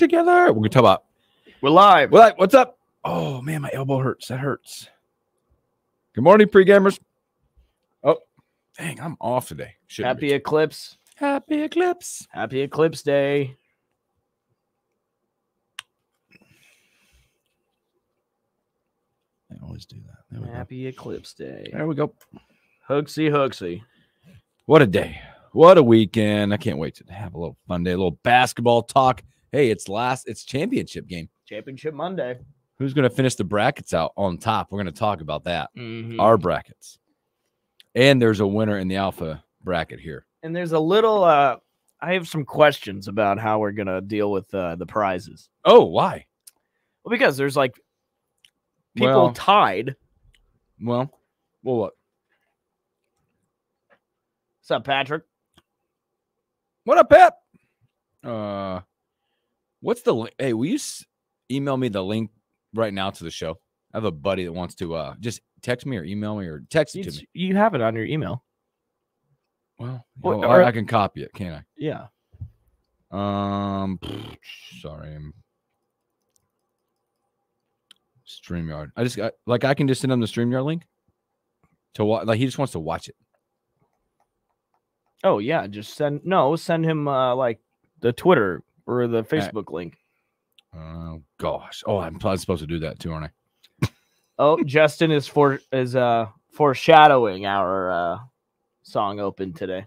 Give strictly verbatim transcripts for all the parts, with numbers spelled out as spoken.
together. We're going to talk about. We're live. We're live. What's up? Oh, man, my elbow hurts. That hurts. Good morning, pre-gamers. Oh, dang, I'm off today. Shouldn't Happy be. Eclipse. Happy Eclipse. Happy Eclipse Day. I always do that. There we Happy go. Eclipse Day. There we go. Hooksy, hooksy. What a day. What a weekend. I can't wait to have a little fun day, a little basketball talk. Hey, it's last, it's championship game. Championship Monday. Who's going to finish the brackets out on top? We're going to talk about that. Mm-hmm. Our brackets. And there's a winner in the alpha bracket here. And there's a little, uh, I have some questions about how we're going to deal with uh, the prizes. Oh, why? Well, because there's like people well, tied. Well, well, what? What's up, Patrick? What up, Pep? Uh, what's the link? Hey, will you s- email me the link right now to the show? I have a buddy that wants to uh just text me or email me or text it It's, to me. You have it on your email. Well, Well, you know, or- I, I can copy it, can't Yeah. I? Um, sorry. StreamYard. I just got like I can just send him the StreamYard link to watch. Like he just wants to watch it. Oh yeah, just send no, send him uh, like the Twitter or the Facebook right. link. Oh gosh. Oh, I'm probably supposed to do that too, aren't I? Oh, Justin is for is uh foreshadowing our uh song open today.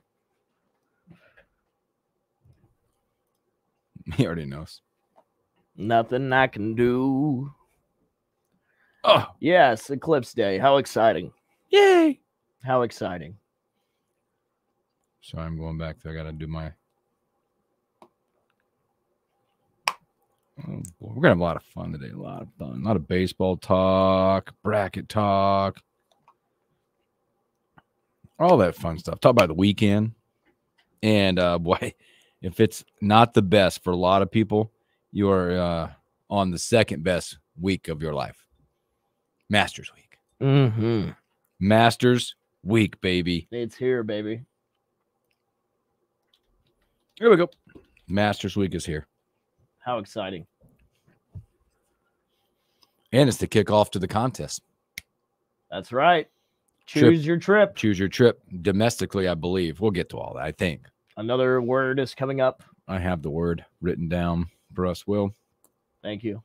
He already knows. Nothing I can do. Oh yes, Eclipse Day. How exciting! Yay! How exciting! So I'm going back to, I got to do my, oh boy, we're going to have a lot of fun today. A lot of fun. A lot of baseball talk, bracket talk, all that fun stuff. Talk about the weekend. And uh, boy, if it's not the best for a lot of people, you are uh, on the second best week of your life. Masters week. Mm-hmm. Masters week, baby. It's here, baby. Here we go. Masters week is here. How exciting. And it's the kickoff to the contest. That's right. Choose Trip. your trip. Choose your trip domestically, I believe. We'll get to all that, I think. Another word is coming up. I have the word written down for us, Will. Thank you.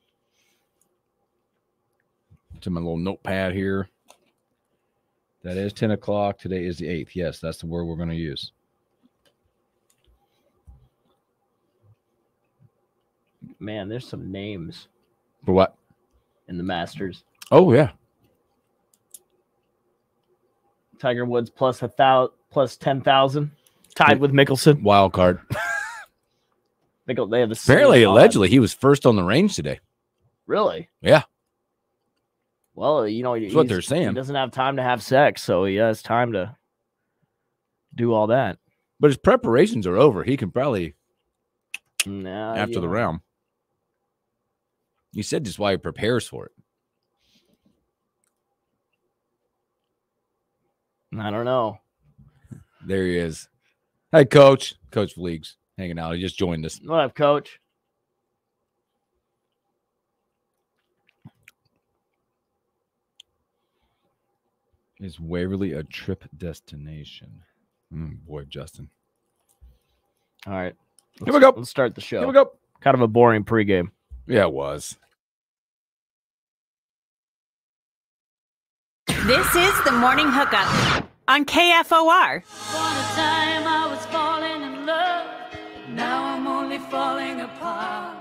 To my little notepad here. That is ten o'clock. Today is the eighth. Yes, that's the word we're going to use. Man, there's some names. For what? In the Masters. Oh, yeah. Tiger Woods plus a thousand, plus ten thousand, tied with Mickelson. Wild card. Mickle, they have the Apparently, allegedly, he was first on the range today. Really? Yeah. Well, you know, that's what they're saying. He doesn't have time to have sex, so he has time to do all that. But his preparations are over. He can probably nah, after yeah. the round. You said just why he prepares for it. I don't know. There he is. Hey, Coach. Coach Fleegs hanging out. He just joined us. What up, Coach? Is Waverly a trip destination? Mm, boy, Justin. All right. Here we go. Let's start the show. Here we go. Kind of a boring pregame. Yeah, it was. This is the Morning Hookup on K F O R. For the time I was falling in love, now I'm only falling apart.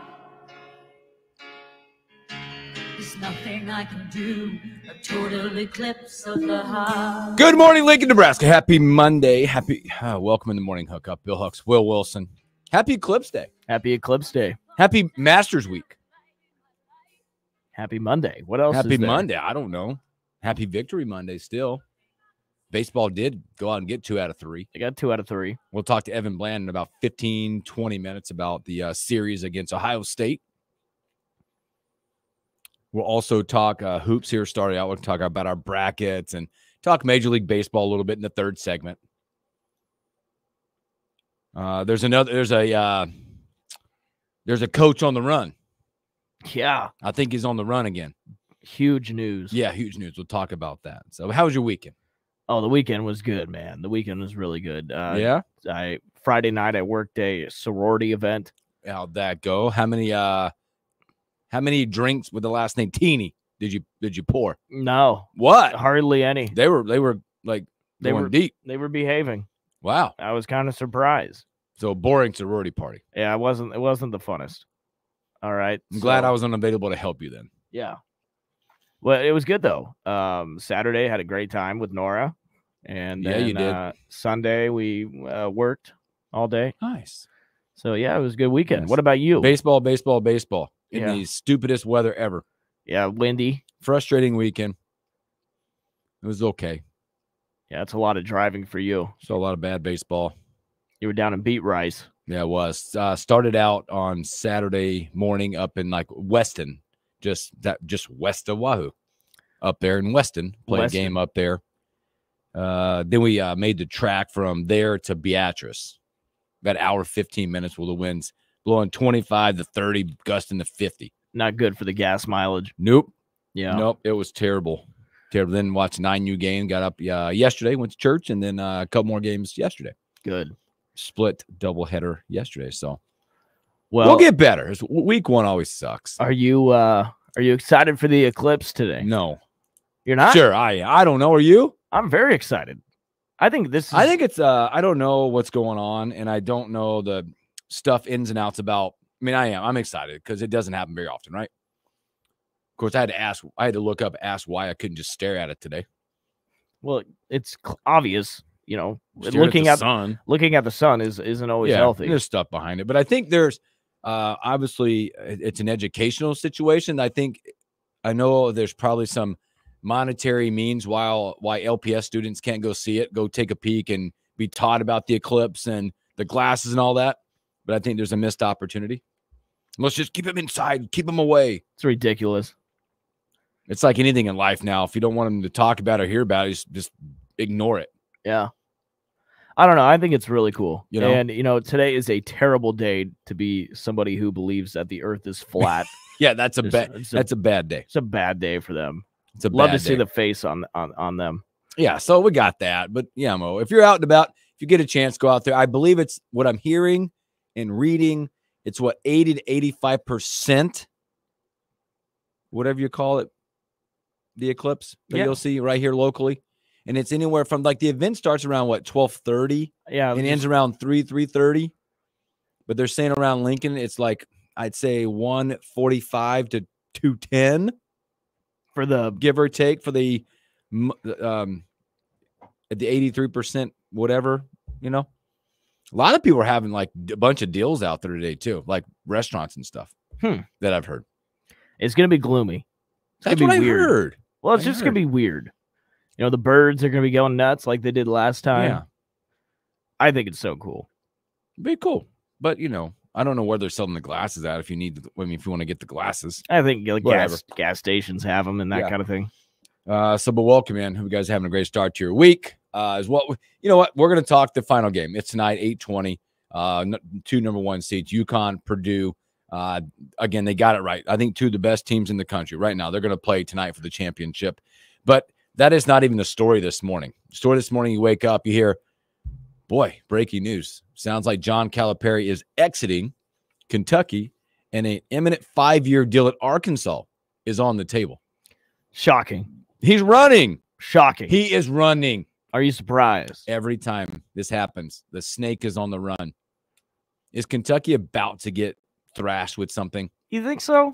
There's nothing I can do, a total eclipse of the heart. Good morning, Lincoln, Nebraska. Happy Monday. Happy uh, welcome in the Morning Hookup. Bill Hucks, Will Wilson. Happy Eclipse Day. Happy Eclipse Day. Happy Masters Week. Happy Monday. What else? Happy is there? Monday. I don't know. Happy Victory Monday still. Baseball did go out and get two out of three. They got two out of three. We'll talk to Evan Bland in about fifteen, twenty minutes about the uh, series against Ohio State. We'll also talk uh, hoops here starting out. We'll talk about our brackets and talk Major League Baseball a little bit in the third segment. Uh, there's another, there's a, uh, There's a coach on the run. Yeah. I think he's on the run again. Huge news. Yeah, huge news. We'll talk about that. So how was your weekend? Oh, the weekend was good, man. The weekend was really good. Uh, yeah. I Friday night I worked a sorority event. How'd that go? How many uh how many drinks with the last name Teeny did you did you pour? No. What? Hardly any. They were they were like They going were deep. They were behaving. Wow. I was kind of surprised. So boring sorority party. Yeah, it wasn't it wasn't the funnest. All right. I'm so, glad I was unavailable to help you then. Yeah. Well, it was good though. Um, Saturday had a great time with Nora, and Yeah, then, you did. Uh, Sunday we uh, worked all day. Nice. So yeah, it was a good weekend. Nice. What about you? Baseball, baseball, baseball. In Yeah. the stupidest weather ever. Yeah, windy. Frustrating weekend. It was okay. Yeah, it's a lot of driving for you. Saw a lot of bad baseball. You were down in Beat Rice. Yeah, it was. Uh, started out on Saturday morning up in like Weston, just that just west of Wahoo, up there in Weston. Played Weston. a game up there. Uh, then we uh, made the track from there to Beatrice. About an hour fifteen minutes with the winds blowing twenty-five to thirty, gusting to fifty. Not good for the gas mileage. Nope. Yeah. Nope. It was terrible. Terrible. Then watched nine U game. Got up uh, yesterday. Went to church, and then uh, a couple more games yesterday. Good. Split doubleheader yesterday. So Well, we'll get better. It's- week one always sucks. are you uh are you excited for the eclipse today? No. You're not? Sure. I I don't know. Are you? I'm very excited. I think this is I think it's uh I don't know what's going on, and I don't know the stuff ins and outs about. I mean, I am. I'm excited because it doesn't happen very often, right? Of course, I had to ask. I had to look up, ask why I couldn't just stare at it today. well, it's cl- obvious, you know, Staring looking the at sun. looking at the sun is isn't always Yeah, healthy. there's stuff behind it, but I think there's uh obviously it- it's an educational situation. I think I know there's probably some monetary means while why L P S students can't go see it, go take a peek and be taught about the eclipse and the glasses and all that. But I think there's a missed opportunity. Let's just keep them inside, keep them away. It's ridiculous. It's like anything in life now. If you don't want them to talk about it or hear about it, just, just ignore it. Yeah. I don't know. I think it's really cool. You know? And you know, today is a terrible day to be somebody who believes that the earth is flat. Yeah, that's a It's- bad it's a- that's a bad day. It's a bad day for them. It's a Love bad to see day. the face on on on them. Yeah, so we got that. But yeah, Mo, if you're out and about, if you get a chance, go out there. I believe it's what I'm hearing and reading. It's what eighty to eighty-five percent, whatever you call it, the eclipse that Yeah. you'll see right here locally. And it's anywhere from like the event starts around what twelve thirty Yeah. and just- ends around three, three thirty. But they're saying around Lincoln, it's like I'd say one forty-five to two ten. for the Give or take for the m- um at the eighty-three percent whatever, you know. A lot of people are having like a bunch of deals out there today too, like restaurants and stuff. Hmm. That I've heard. it's gonna be gloomy. It's That's gonna what be I weird. heard. Well, it's I just heard. gonna be weird. You know, the birds are gonna be going nuts like they did last time. Yeah, I think it's so cool. be cool. But you know, I don't know where they're selling the glasses at. If you need, the, I mean, if you want to get the glasses. I think like, Whatever. gas gas stations have them and that Yeah. kind of thing. Uh, so, but welcome in. Hope you guys are having a great start to your week. Uh, is what we, you know what we're going to talk the final game. It's tonight, eight twenty. Uh, n- two number one seeds, UConn, Purdue. Uh, again, they got it right. I think two of the best teams in the country right now. They're going to play tonight for the championship. But that is not even the story this morning. Story this morning, you wake up, you hear, boy, breaking news. Sounds like John Calipari is exiting Kentucky, and an imminent five-year deal at Arkansas is on the table. Shocking. He's running. Shocking. He is running. Are you surprised? Every time this happens, the snake is on the run. Is Kentucky about to get thrashed with something? You think so?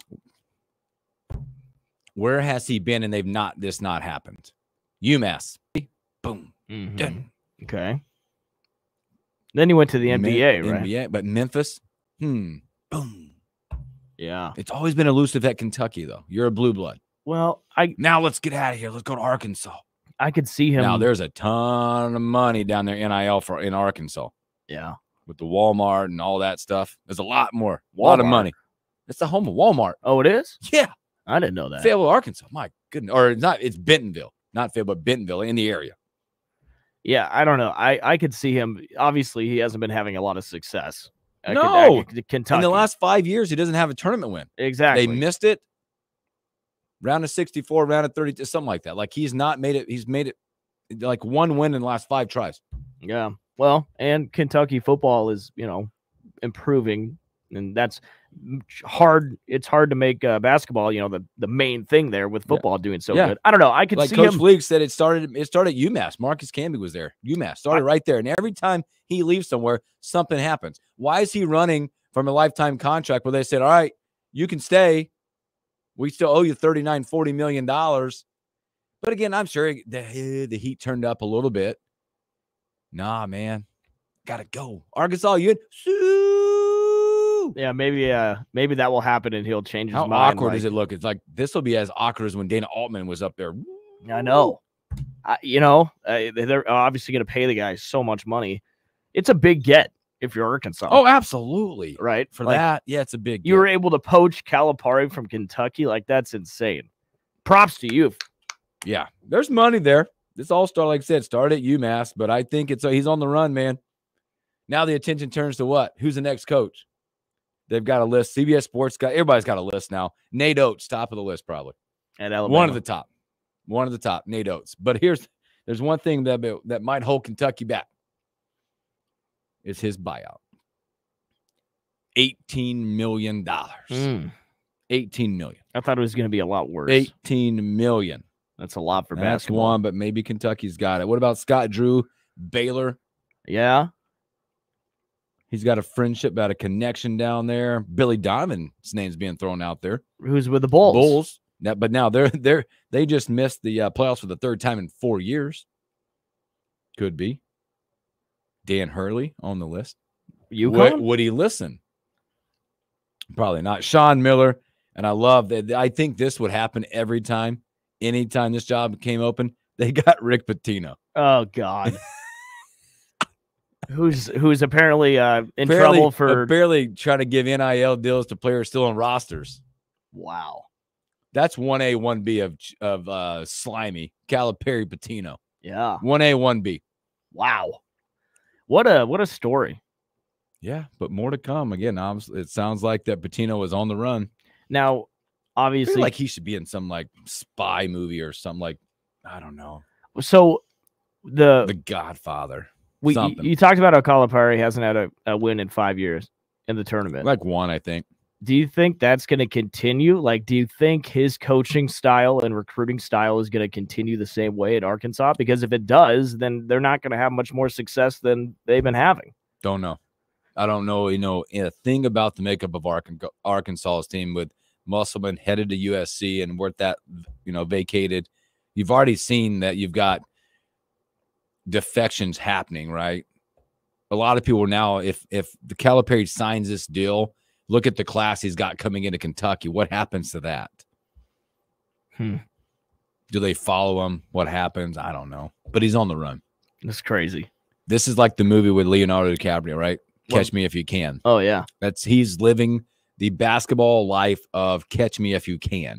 Where has he been and they've not this not happened? UMass. Boom. Mhm. Done. Okay. Then you went to the N B A, Men- right? N B A, but Memphis. Hmm. Boom. Yeah. It's always been elusive at Kentucky, though. You're a blue blood. Well, I Now let's get out of here. Let's go to Arkansas. I could see him. Now there's a ton of money down there N I L for in Arkansas yeah. with the Walmart and all that stuff. There's a lot more, a lot of Walmart? money. It's the home of Walmart. Oh, it is? Yeah, I didn't know that. Fayetteville, Arkansas. My goodness, or it's not. It's Bentonville, not Fayetteville, but Bentonville in the area. Yeah, I don't know. I I could see him. Obviously, he hasn't been having a lot of success uh, No. Ken- uh, Kentucky. In the last five years, he doesn't have a tournament win. exactly. They missed it. Round of sixty-four, round of thirty, something like that. Like he's not made it. He's made it like one win in the last five tries. Yeah. Well, and Kentucky football is, you know, improving, and that's hard. It's hard to make uh, basketball, you know, the, the main thing there with football yeah. doing so yeah. good. I don't know. I could like see Coach him. Fleek said it started. It started at UMass. Marcus Camby was there. UMass started I, right there, and every time he leaves somewhere, something happens. Why is he running from a lifetime contract where they said, "All right, you can stay. We still owe you thirty-nine, forty million dollars." But again, I'm sure the, the heat turned up a little bit. Nah, man. Gotta go. Arkansas, you in? Yeah, maybe uh maybe that will happen and he'll change his How mind. How awkward like, does it look? It's like this will be as awkward as when Dana Altman was up there. I know. I, you know, uh, they're obviously going to pay the guy so much money. It's a big get if you're Arkansas. Oh, absolutely. Right? For like, that, yeah, it's a big You get. were able to poach Calipari from Kentucky. Like, that's insane. Props to you. Yeah, there's money there. This all-star, like I said, started at UMass, but I think it's uh, he's on the run, man. Now the attention turns to what? Who's the next coach? They've got a list. C B S Sports got everybody's got a list now. Nate Oates, top of the list, probably. At Alabama. One of the top. One of the top, Nate Oates. But here's there's one thing that that might hold Kentucky back. Is his buyout. eighteen million dollars. Mm. eighteen million dollars. I thought it was going to be a lot worse. eighteen million dollars. That's a lot for That's basketball. one, but maybe Kentucky's got it. What about Scott Drew, Baylor? Yeah. He's got a friendship, got a connection down there. Billy Donovan's name's being thrown out there. Who's with the Bulls? Bulls. Now, but now they're they're they just missed the uh, playoffs for the third time in four years. Could be. Dan Hurley on the list. UConn? Would, would he listen? Probably not. Sean Miller, and I love that. I think this would happen every time. Anytime this job came open, they got Rick Pitino. Oh God. who's who's apparently uh, in barely, trouble for barely trying to give N I L deals to players still on rosters. Wow. That's one A, one B of of uh, slimy Calipari Pitino. Yeah. one A, one B. Wow. What a what a story. Yeah, but more to come. Again, it sounds like that Pitino is on the run. Now, obviously, I feel like he should be in some like spy movie or something like I don't know. So the The Godfather. We something. You, you talked about how Calipari hasn't had a, a win in five years in the tournament. Like one, I think. Do you think that's going to continue? Like, do you think his coaching style and recruiting style is going to continue the same way at Arkansas? Because if it does, then they're not going to have much more success than they've been having. Don't know. I don't know. You know, a thing about the makeup of Arkansas's team with Musselman headed to U S C and worth that, you know, vacated. You've already seen that you've got defections happening, right? A lot of people now, if if the Calipari signs this deal, look at the class he's got coming into Kentucky. What happens to that? Hmm. Do they follow him? What happens? I don't know. But he's on the run. That's crazy. This is like the movie with Leonardo DiCaprio, right? Catch Me If You Can. Oh, yeah. That's he's living the basketball life of Catch Me If You Can.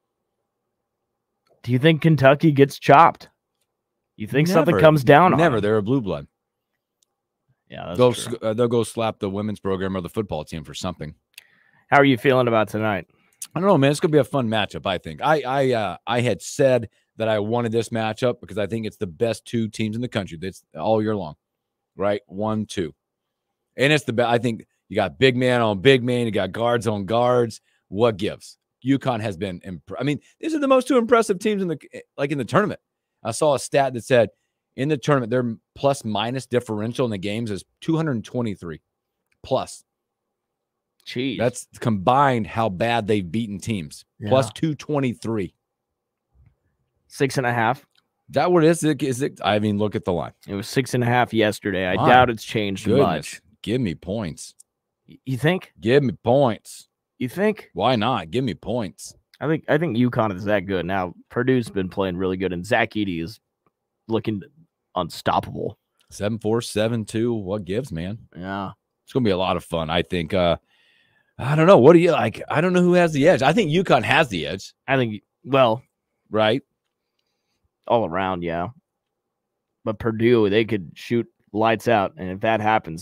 Do you think Kentucky gets chopped? You think Never. something comes down on Never. them? They're a blue blood. Yeah, that's they'll, true. uh, they'll go slap the women's program or the football team for something. How are you feeling about tonight? I don't know, man. It's gonna be a fun matchup. I think. I I uh, I had said that I wanted this matchup because I think it's the best two teams in the country. That's all year long, right? One, two, and it's the best. I think you got big man on big man. You got guards on guards. What gives? UConn has been. Imp- I mean, these are the most two impressive teams in the like in the tournament. I saw a stat that said in the tournament their plus minus differential in the games is two hundred twenty-three plus. Jeez. That's combined how bad they've beaten teams. Yeah. Plus two twenty-three. Six and a half. Is that what it is? Is it? I mean, look at the line. It was six and a half yesterday. I My doubt it's changed Goodness. much. Give me points. You think? Give me points. You think? Why not? Give me points. I think I think UConn is that good. Now, Purdue's been playing really good, and Zach Edey is looking unstoppable. seven four, seven two. What gives, man? Yeah. It's going to be a lot of fun. I think, uh, I don't know. What do you like? I don't know who has the edge. I think UConn has the edge. I think, well, right? All around, yeah. But Purdue, they could shoot lights out, and if that happens, then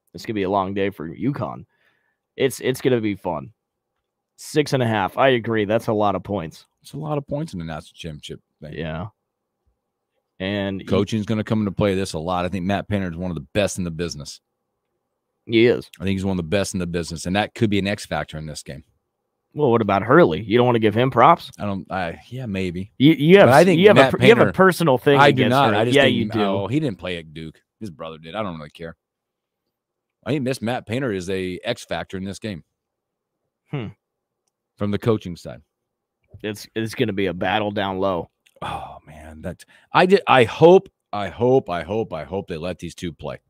It's gonna be a long day for UConn. It's it's gonna be fun. Six and a half. I agree. That's a lot of points. It's a lot of points in the national championship thing. Yeah. And coaching is going to come into play this a lot. I think Matt Painter is one of the best in the business. He is. I think he's one of the best in the business, and that could be an X factor in this game. Well, what about Hurley? You don't want to give him props? I don't. I yeah, maybe. You, you have. But I think you have, Matt a, Painter, you have a personal thing. I do against not. Hurley. I just yeah, think, you do. Oh, he didn't play at Duke. His brother did. I don't really care. I think Miss Matt Painter is a X factor in this game. Hmm. From the coaching side, it's it's going to be a battle down low. Oh man, that I did. I hope. I hope. I hope. I hope they let these two play.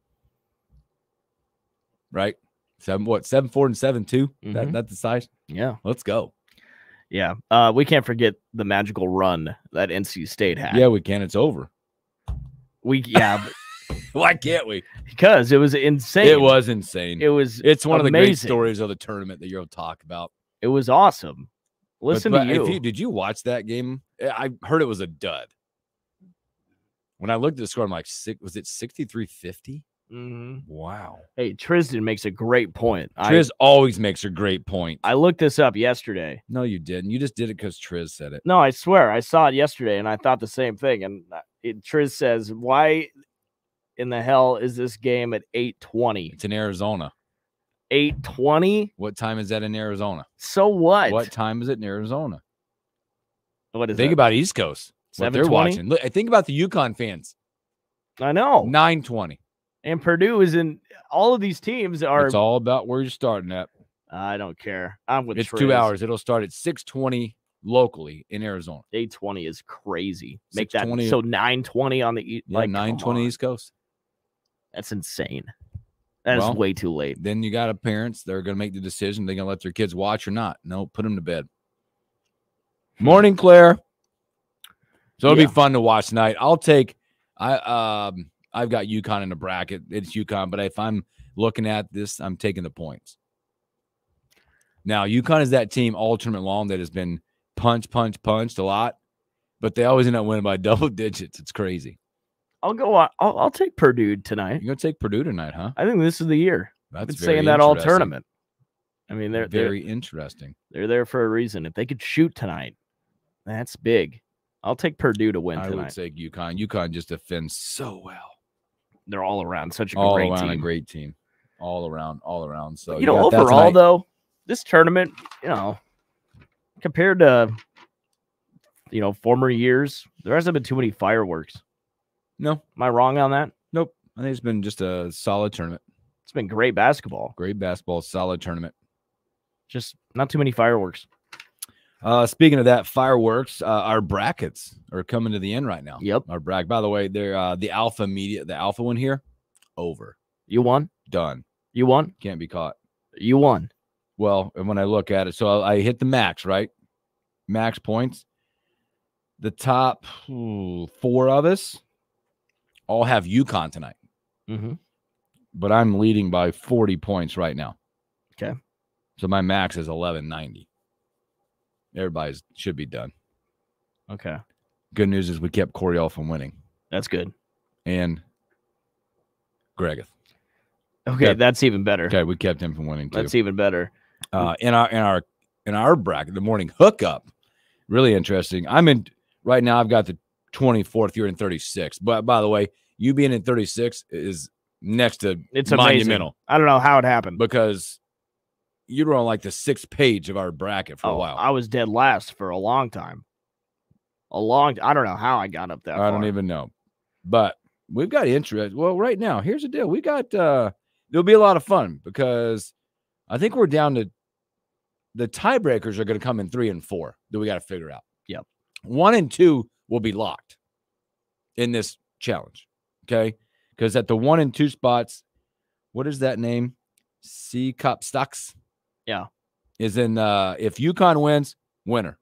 Right. Seven, what, seven, four, and seven, two? Mm-hmm. That, that's the size? Yeah. Let's go. Yeah. Uh, we can't forget the magical run that N C State had. Yeah, we can. It's over. We, yeah. But, why can't we? Because it was insane. It was insane. It was It's one amazing. of the great stories of the tournament that you'll talk about. It was awesome. Listen but, but to you. If you. Did you watch that game? I heard it was a dud. When I looked at the score, I'm like, was it sixty-three fifty? Mm-hmm. Wow. Hey, Tristan makes a great point. Triz I, always makes a great point. I looked this up yesterday. No, you didn't. You just did it because Triz said it. No, I swear. I saw it yesterday, and I thought the same thing. And it, Triz says, why in the hell is this game at eight twenty? It's in Arizona. eight twenty? What time is that in Arizona? So what? What time is it in Arizona? What is Think that? about East Coast. What they're watching. Look, think about the UConn fans. I know. nine twenty. And Purdue is in all of these teams are. It's all about where you're starting at. I don't care. I'm with. It's Triz. two hours. It'll start at six twenty locally in Arizona. eight twenty is crazy. Make that so nine twenty on the east. Yeah, like nine twenty East Coast. That's insane. That well, is way too late. Then you got a parents. They're going to make the decision. They're going to let their kids watch or not. No, put them to bed. Morning, Claire. So it'll yeah. be fun to watch tonight. I'll take. I um. I've got UConn in the bracket. It's UConn, but if I'm looking at this, I'm taking the points. Now, UConn is that team all tournament long that has been punch, punch, punched a lot, but they always end up winning by double digits. It's crazy. I'll go. I'll, I'll take Purdue tonight. You're gonna take Purdue tonight, huh? I think this is the year. That's I've been saying that all tournament. I mean, they're very they're, interesting. They're there for a reason. If they could shoot tonight, that's big. I'll take Purdue to win I tonight. would say UConn. UConn just defends so well. They're all around such a all great around team. a great team, all around, all around. So you, you know, overall though, this tournament, you know, compared to you know former years, there hasn't been too many fireworks. No, am I wrong on that? Nope. I think it's been just a solid tournament. It's been great basketball. Great basketball, solid tournament. Just not too many fireworks. Uh, speaking of that, fireworks, uh, our brackets are coming to the end right now. Yep. Our bracket. By the way, they're uh, the alpha media, the alpha one here, over. You won? Done. You won? Can't be caught. You won. Well, and when I look at it, so I, I hit the max, right? Max points. The top ooh, four of us all have UConn tonight. Mm-hmm. But I'm leading by forty points right now. Okay. So my max is eleven ninety. Everybody's should be done. Okay. Good news is we kept Coriel from winning. That's good. And Gregeth. Okay, kept, that's even better. Okay, we kept him from winning too. That's even better. Uh, in our in our in our bracket, the morning hookup, really interesting. I'm in right now. I've got the twenty-fourth. You're in thirty-six. But by the way, you being in thirty-six is next to it's monumental. Amazing. I don't know how it happened because you were on like the sixth page of our bracket for oh, a while. I was dead last for a long time. A long I don't know how I got up that I far. don't even know. But we've got interest. Well, right now, here's the deal. We got uh there'll be a lot of fun because I think we're down to the tiebreakers are going to come in three and four that we got to figure out. Yep. One and two will be locked in this challenge. Okay. Because at the one and two spots, what is that name? C Cup Stocks. Yeah. Is in uh if UConn wins, winner.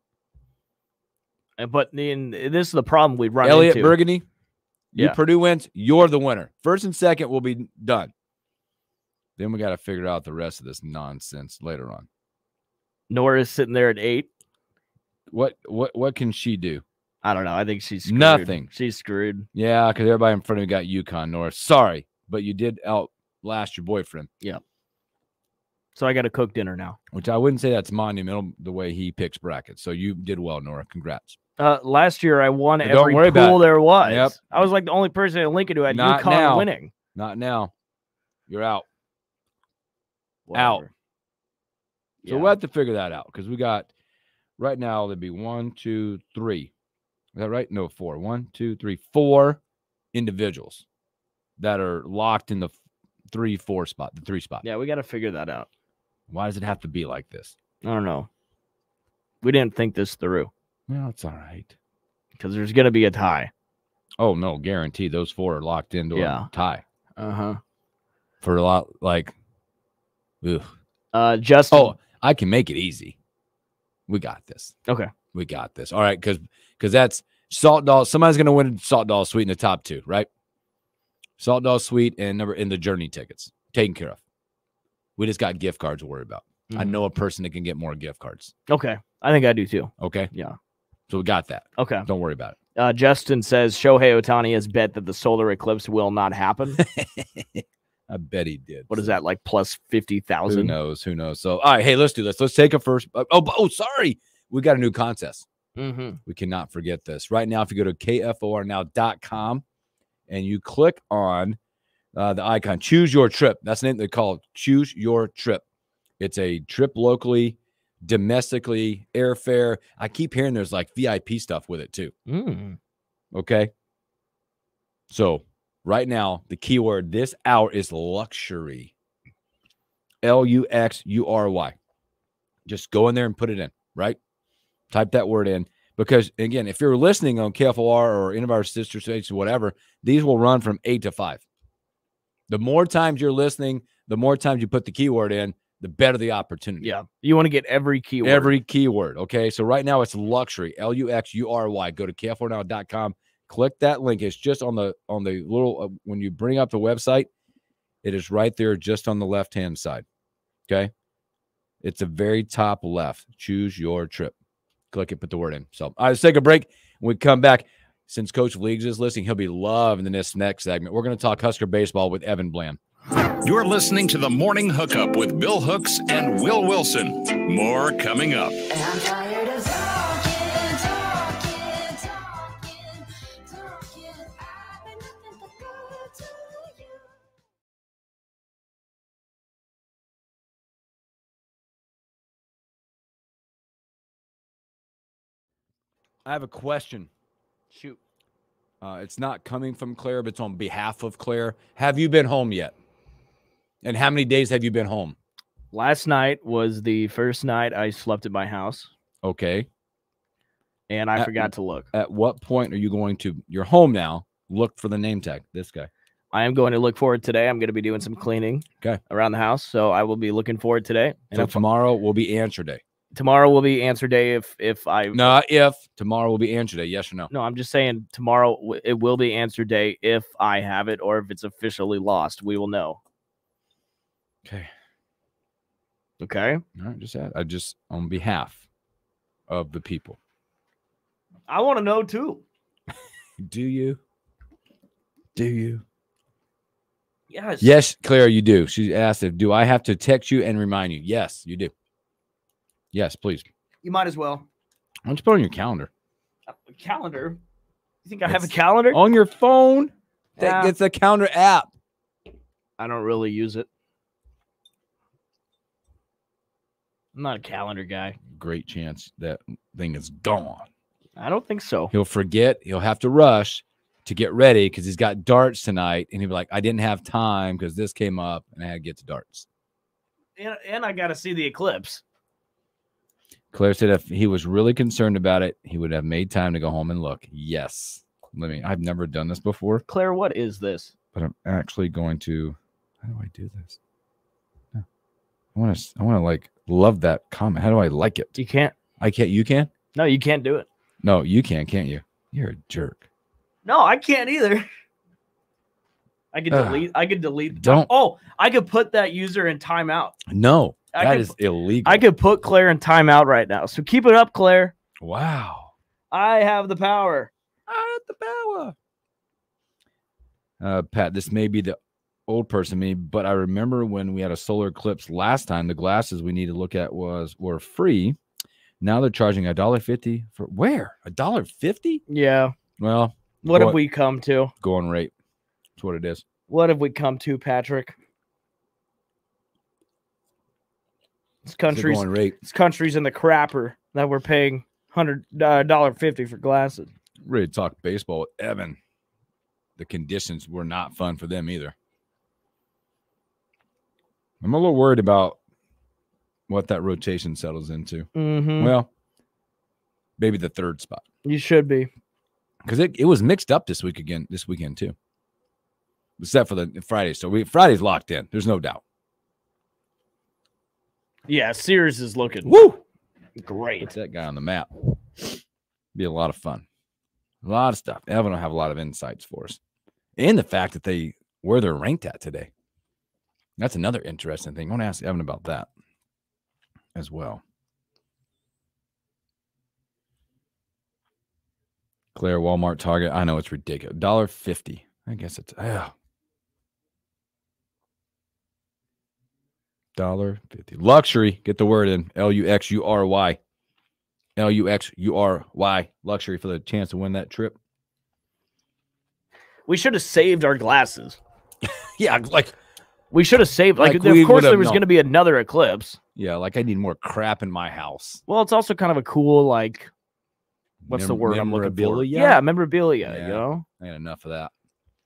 And but in this is the problem we run Elliot into. Burgundy. Yeah. You Purdue wins, you're the winner. First and second will be done. Then we got to figure out the rest of this nonsense later on. Nora's sitting there at eight. What what what can she do? I don't know. I think she's screwed. Nothing. She's screwed. Yeah, because everybody in front of you got UConn, Nora. Sorry, but you did out last your boyfriend. Yeah. So I got to cook dinner now. Which I wouldn't say that's monumental the way he picks brackets. So you did well, Nora. Congrats. Uh, last year I won But every don't worry about pool it. there was. Yep. I was like the only person in Lincoln who had Not UConn now. winning. Not now. You're out. Whatever. Out. So Yeah. we'll have to figure that out because we got right now there'd be one, two, three. Is that right? No, four. One, two, three, four individuals that are locked in the three, four spot, the three spot. Yeah, we got to figure that out. Why does it have to be like this? I don't know. We didn't think this through Well, it's all right. because there's going to be a tie. Oh, no, guarantee those four are locked into Yeah. a tie Uh huh. for a lot. Like, ugh. Uh, Justin. Oh, I can make it easy. We got this. Okay. We got this. All right, because because that's Salt Doll. Somebody's gonna win Salt Doll Suite in the top two, right? Salt Doll Suite and number in the Journey tickets taken care of. We just got gift cards to worry about. I Mhm. know a person that can get more gift cards. Okay. I think I do too. Okay, Yeah. so we got that. Okay. Don't worry about Uh, Justin says Shohei Ohtani has bet that the solar eclipse will not happen. it. I bet he did. What is that, like plus fifty Who thousand? knows? Who knows? So, all right, hey, let's do this. Let's take a first. Oh, oh, sorry. We got a new contest. Mm-hmm. We cannot forget this. Right now, if you go to K F O R now dot com and you click on uh, the icon, choose your trip. That's the name they call it. Choose your trip. It's a trip locally, domestically, airfare. I keep hearing there's like V I P stuff with it too. Mm. Okay. So right now, the keyword this hour is luxury. L U X U R Y. Just go in there and put it in, right? Type that word in. Because, again, if you're listening on K F O R or any of our sister stations, whatever, these will run from eight to five. The more times you're listening, the more times you put the keyword in, the better the opportunity. Yeah. You want to get every keyword. Every keyword, okay? So right now it's luxury, L U X U R Y. Go to K F O R now dot com. Click that link. It's just on the on the little uh, when you bring up the website, it is right there just on the left-hand side, okay? It's the very top left. Choose your trip. Click it, put the word in. So, all right, let's take a break. When we come back, since Coach Leagues is listening, he'll be loving this next segment. We're going to talk Husker baseball with Evan Bland. You're listening to the Morning Hookup with Bill Hooks and Will Wilson. More coming up. And I'm tired of talking, talking, talking, talking. I've been nothing but good to you. I have a question. Shoot. Uh, it's not coming from Claire, but it's on behalf of Claire. Have you been home yet? And how many days have you been home? Last night was the first night I slept at my house, Okay. and I At- forgot to look. At what point are you going to, you're home now, look for the name tag, this guy. I am going to look forward today. I'm going to be doing some cleaning Okay. around the house, so I will be looking forward today. And So if- tomorrow will be answer day. tomorrow will be answer day if if I Not if. Tomorrow will be answer day. Yes or no? No, I'm just saying tomorrow w- it will be answer day if I have it or if it's officially lost. We will know. Okay. Okay. All right. Just add, I just, on behalf of the people. I want to know too. Do you? Do you? Yes. Yes, Claire, you do. She asked if, do I have to text you and remind you? Yes, you do. Yes, please. You might as well. Why don't you put it on your calendar? A calendar. You think I have a It's calendar? On your phone? Yeah. That- It's a calendar app. I don't really use it. I'm not a calendar guy. Great chance that thing is gone. I don't think so. He'll forget. He'll have to rush to get ready because he's got darts tonight. And he'll be like, I didn't have time because this came up and I had to get to darts. And, and I got to see the eclipse. Claire said if he was really concerned about it, he would have made time to go home and look. Yes. Let me, I've never done this before, Claire, what is this? but I'm actually going to, how do I do this? No. I want to, I want to like love that comment. How do I like it? You can't. I can't, you can? No, you can't do it. No, you can, can't you? You're a jerk. No, I can't either. I could Ugh. delete. I could delete. Don't- Oh, I could put that user in timeout. No, I that could- is illegal. I could put Claire in timeout right now. So keep it up, Claire. Wow. I have the power. I have the power. Uh, Pat, this may be the old person me, but I remember when we had a solar eclipse last time, the glasses we need to look at was were free. Now they're charging a dollar fifty for where? A dollar fifty? Yeah. Well, What go, have we come to? going rate? That's what it is. What have we come to, Patrick? This country's going rate. this country's in the crapper that we're paying hundred uh, dollar fifty for glasses. Ready to talk baseball with Evan. The conditions were not fun for them either. I'm a little worried about what that rotation settles into. Mm-hmm. Well, maybe the third spot. You should be. Because it, it was mixed up this week again, this weekend too. Except for the Friday. So we Friday's locked in. There's no doubt. Yeah, Sears is looking Woo! great. Put that guy on the map. Be a lot of fun. A lot of stuff. Evan will have a lot of insights for us. And the fact that they where they're ranked at today. That's another interesting thing. I want to ask Evan about that as well. Claire, Walmart, Target. I know it's ridiculous. one dollar fifty. I guess it's yeah. one dollar fifty. Luxury. Get the word in. L U X U R Y. L U X U R Y. Luxury for the chance to win that trip. We should have saved our glasses. Yeah, like we should have saved. Like, Like of we course, would've there was known. going to be another eclipse. yeah, like I need more crap in my house. Well, it's also kind of a cool, like, what's the Mem- word I'm looking for? memorabilia? Yeah, memorabilia. Yeah. You know. I ain't enough of that.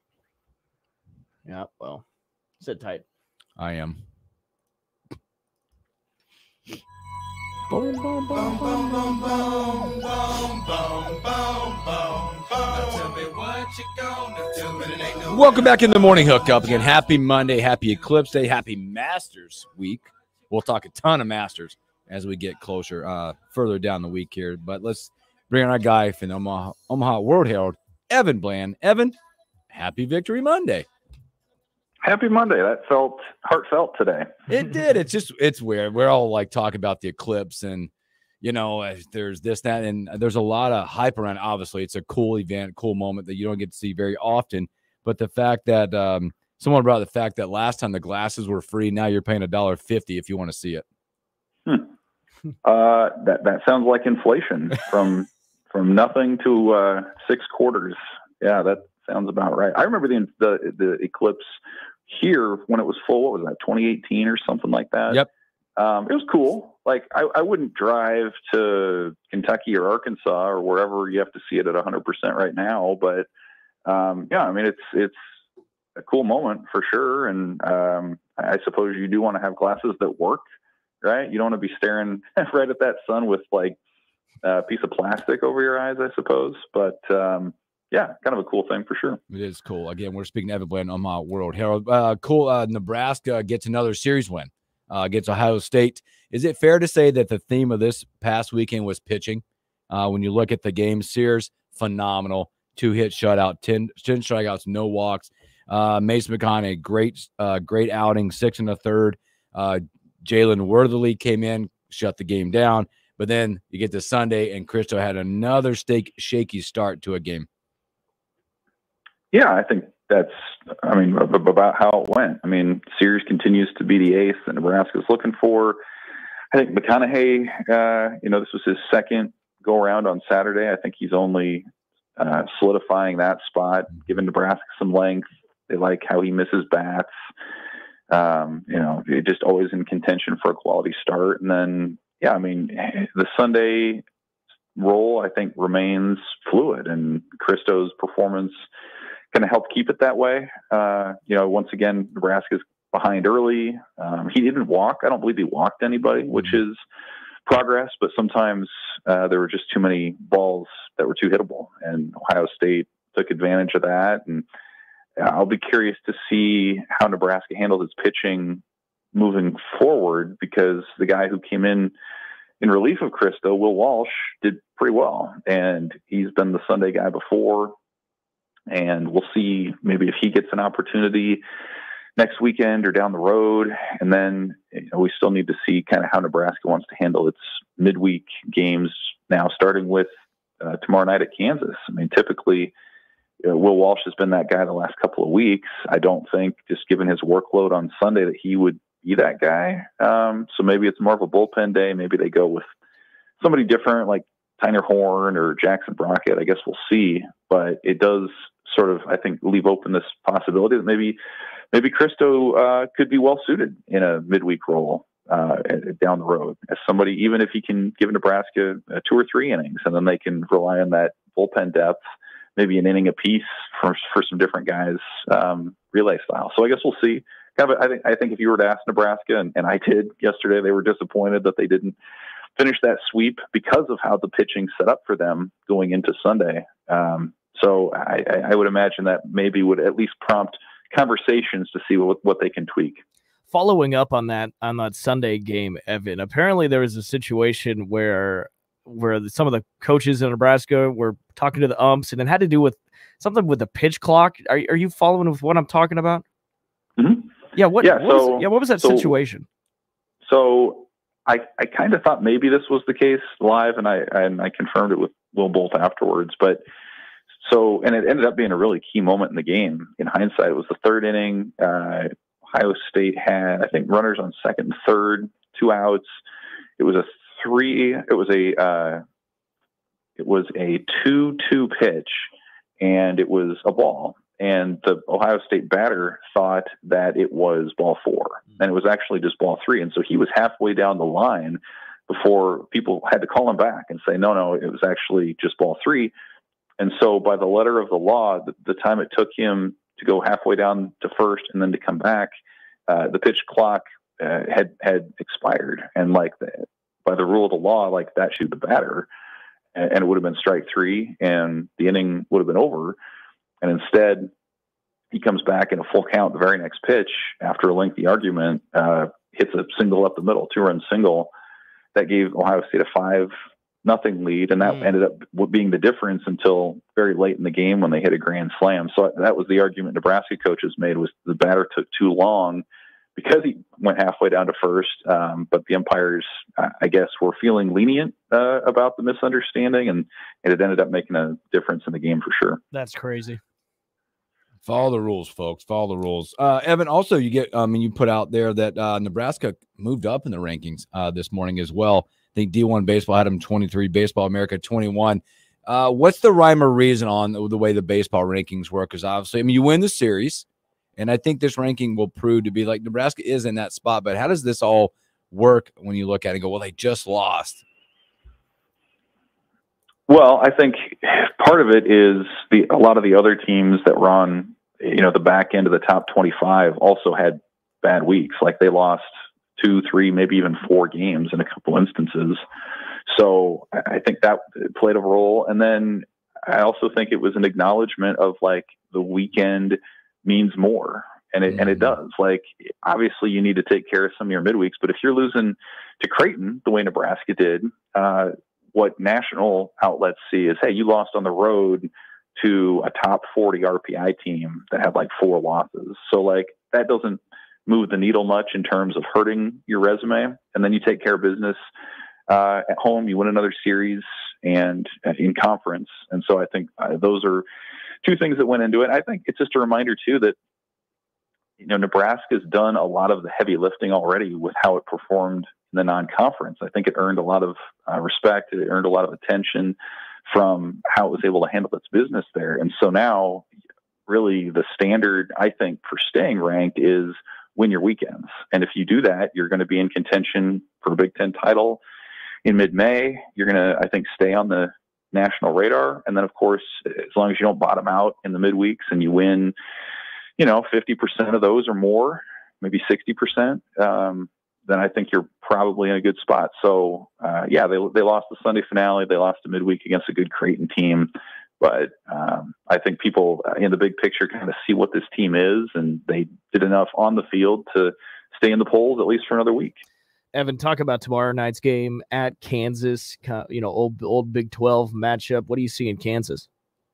Yeah. Well, sit tight. I am. Welcome back in the morning hookup again. Happy Monday, happy Eclipse Day, happy Masters Week. We'll talk a ton of Masters as we get closer, uh, further down the week here. But let's bring on our guy from Omaha, Omaha World Herald, Evan Bland. Evan, happy Victory Monday. Happy Monday. That felt heartfelt today. It did. It's just, it's weird. We're all like talking about the eclipse and, you know, uh, there's this, that, and there's a lot of hype around it. Obviously, it's a cool event, cool moment that you don't get to see very often. But the fact that um, someone brought up the fact that last time the glasses were free, now you're paying a dollar fifty if you want to see it. Hmm. Uh, that that sounds like inflation from from nothing to uh, six quarters. Yeah, that sounds about right. I remember the the, the eclipse here when it was full. What was that, twenty eighteen or something like that? Yep. Um, it was cool. Like I, I wouldn't drive to Kentucky or Arkansas or wherever you have to see it at one hundred percent right now. But um, yeah, I mean, it's it's a cool moment for sure. And um, I suppose you do want to have glasses that work, right? You don't want to be staring right at that sun with like a piece of plastic over your eyes, I suppose. But um, yeah, kind of a cool thing for sure. It is cool. Again, we're speaking to Evan Bland on my World Herald. Uh, cool. Uh, Nebraska gets another series win. Uh, against Ohio State. Is it fair to say that the theme of this past weekend was pitching? Uh, when you look at the game, Sears, phenomenal. Two hit shutout, ten, ten strikeouts, no walks. Uh, Mason McConaughey, great, uh, great outing, six and a third. Uh, Jalen Worthley came in, shut the game down. But then you get to Sunday, and Cristo had another stake, shaky start to a game. Yeah, I think that's, I mean, about how it went. I mean, Sears continues to be the ace that Nebraska's looking for. I think McConaughey, uh, you know, this was his second go around on Saturday. I think he's only uh, solidifying that spot, giving Nebraska some length. They like how he misses bats. Um, you know, just always in contention for a quality start. And then, yeah, I mean, the Sunday role, I think, remains fluid, and Cristo's performance going to help keep it that way. Uh, you know, once again, Nebraska's behind early. Um, he didn't walk. I don't believe he walked anybody, which is progress, but sometimes uh, there were just too many balls that were too hittable, and Ohio State took advantage of that. And uh, I'll be curious to see how Nebraska handles its pitching moving forward, because the guy who came in in relief of Cristo, Will Walsh, did pretty well, and he's been the Sunday guy before. And we'll see maybe if he gets an opportunity next weekend or down the road. And then, you know, we still need to see kind of how Nebraska wants to handle its midweek games now, starting with uh, tomorrow night at Kansas. I mean, typically uh, Will Walsh has been that guy the last couple of weeks. I don't think, just given his workload on Sunday, that he would be that guy. Um, so maybe it's more of a bullpen day. Maybe they go with somebody different, like Tyner Horn or Jackson Brockett. I guess we'll see. But it does sort of, I think, leave open this possibility that maybe maybe Christo uh, could be well suited in a midweek role uh, down the road as somebody, even if he can give Nebraska uh, two or three innings, and then they can rely on that bullpen depth, maybe an inning apiece for for some different guys, um, relay style. So I guess we'll see. Kind of, I think I think if you were to ask Nebraska, and, and I did yesterday, they were disappointed that they didn't finish that sweep because of how the pitching set up for them going into Sunday. Um, so I, I would imagine that maybe would at least prompt conversations to see what, what they can tweak. Following up on that on that Sunday game, Evan, apparently there was a situation where where the, some of the coaches in Nebraska were talking to the umps, and it had to do with something with the pitch clock. Are, are you following with what I'm talking about? Mm-hmm. Yeah. What? Yeah. What so was, yeah. What was that so, situation? So I I kind of thought maybe this was the case live, and I and I confirmed it with Will Bolt afterwards. But so and it ended up being a really key moment in the game. In hindsight, it was the third inning. Uh, Ohio State had, I think, runners on second and third, two outs. It was a three. It was a uh, it was a two-two pitch, and it was a ball. And the Ohio State batter thought that it was ball four, and it was actually just ball three. And so he was halfway down the line before people had to call him back and say, no, no, it was actually just ball three. And so by the letter of the law, the, the time it took him to go halfway down to first and then to come back, uh, the pitch clock uh, had had expired. And like the, by the rule of the law, like that should the batter, and, and it would have been strike three, and the inning would have been over. And instead, he comes back in a full count the very next pitch after a lengthy argument, uh, hits a single up the middle, two-run single that gave Ohio State a five nothing lead, and that mm. ended up being the difference until very late in the game when they hit a grand slam. So that was the argument Nebraska coaches made, was the batter took too long because he went halfway down to first. Um, but the umpires, I guess, were feeling lenient uh, about the misunderstanding, and, and it ended up making a difference in the game for sure. That's crazy. Follow the rules, folks. Follow the rules. Uh, Evan, also, you get, I mean, you put out there that uh, Nebraska moved up in the rankings uh, this morning as well. I think D one Baseball had them twenty-three, Baseball America twenty-one. Uh, what's the rhyme or reason on the, the way the baseball rankings work? Because obviously, I mean, you win the series, and I think this ranking will prove to be like Nebraska is in that spot. But how does this all work when you look at it and go, well, they just lost? Well, I think part of it is the a lot of the other teams that were on, you know, the back end of the top twenty-five also had bad weeks. Like they lost two, three, maybe even four games in a couple instances. So I think that played a role. And then I also think it was an acknowledgement of like the weekend means more. And it, mm-hmm. and it does. Like, obviously you need to take care of some of your midweeks, but if you're losing to Creighton the way Nebraska did, uh, what national outlets see is, hey, you lost on the road to a top forty R P I team that had like four losses. So like that doesn't move the needle much in terms of hurting your resume. And then you take care of business uh, at home, you win another series and uh, in conference. And so I think uh, those are two things that went into it. I think it's just a reminder too, that, you know, Nebraska's done a lot of the heavy lifting already with how it performed in the non-conference. I think it earned a lot of uh, respect. It earned a lot of attention from how it was able to handle its business there. And so now really the standard, I think, for staying ranked is win your weekends. And if you do that, you're going to be in contention for a Big Ten title in mid-May. You're going to, I think, stay on the national radar. And then, of course, as long as you don't bottom out in the midweeks and you win, you know, fifty percent of those or more, maybe sixty percent, um, then I think you're probably in a good spot. So, uh, yeah, they they lost the Sunday finale. They lost the midweek against a good Creighton team. But um, I think people in the big picture kind of see what this team is, and they did enough on the field to stay in the polls at least for another week. Evan, talk about tomorrow night's game at Kansas, you know, old old Big twelve matchup. What do you see in Kansas?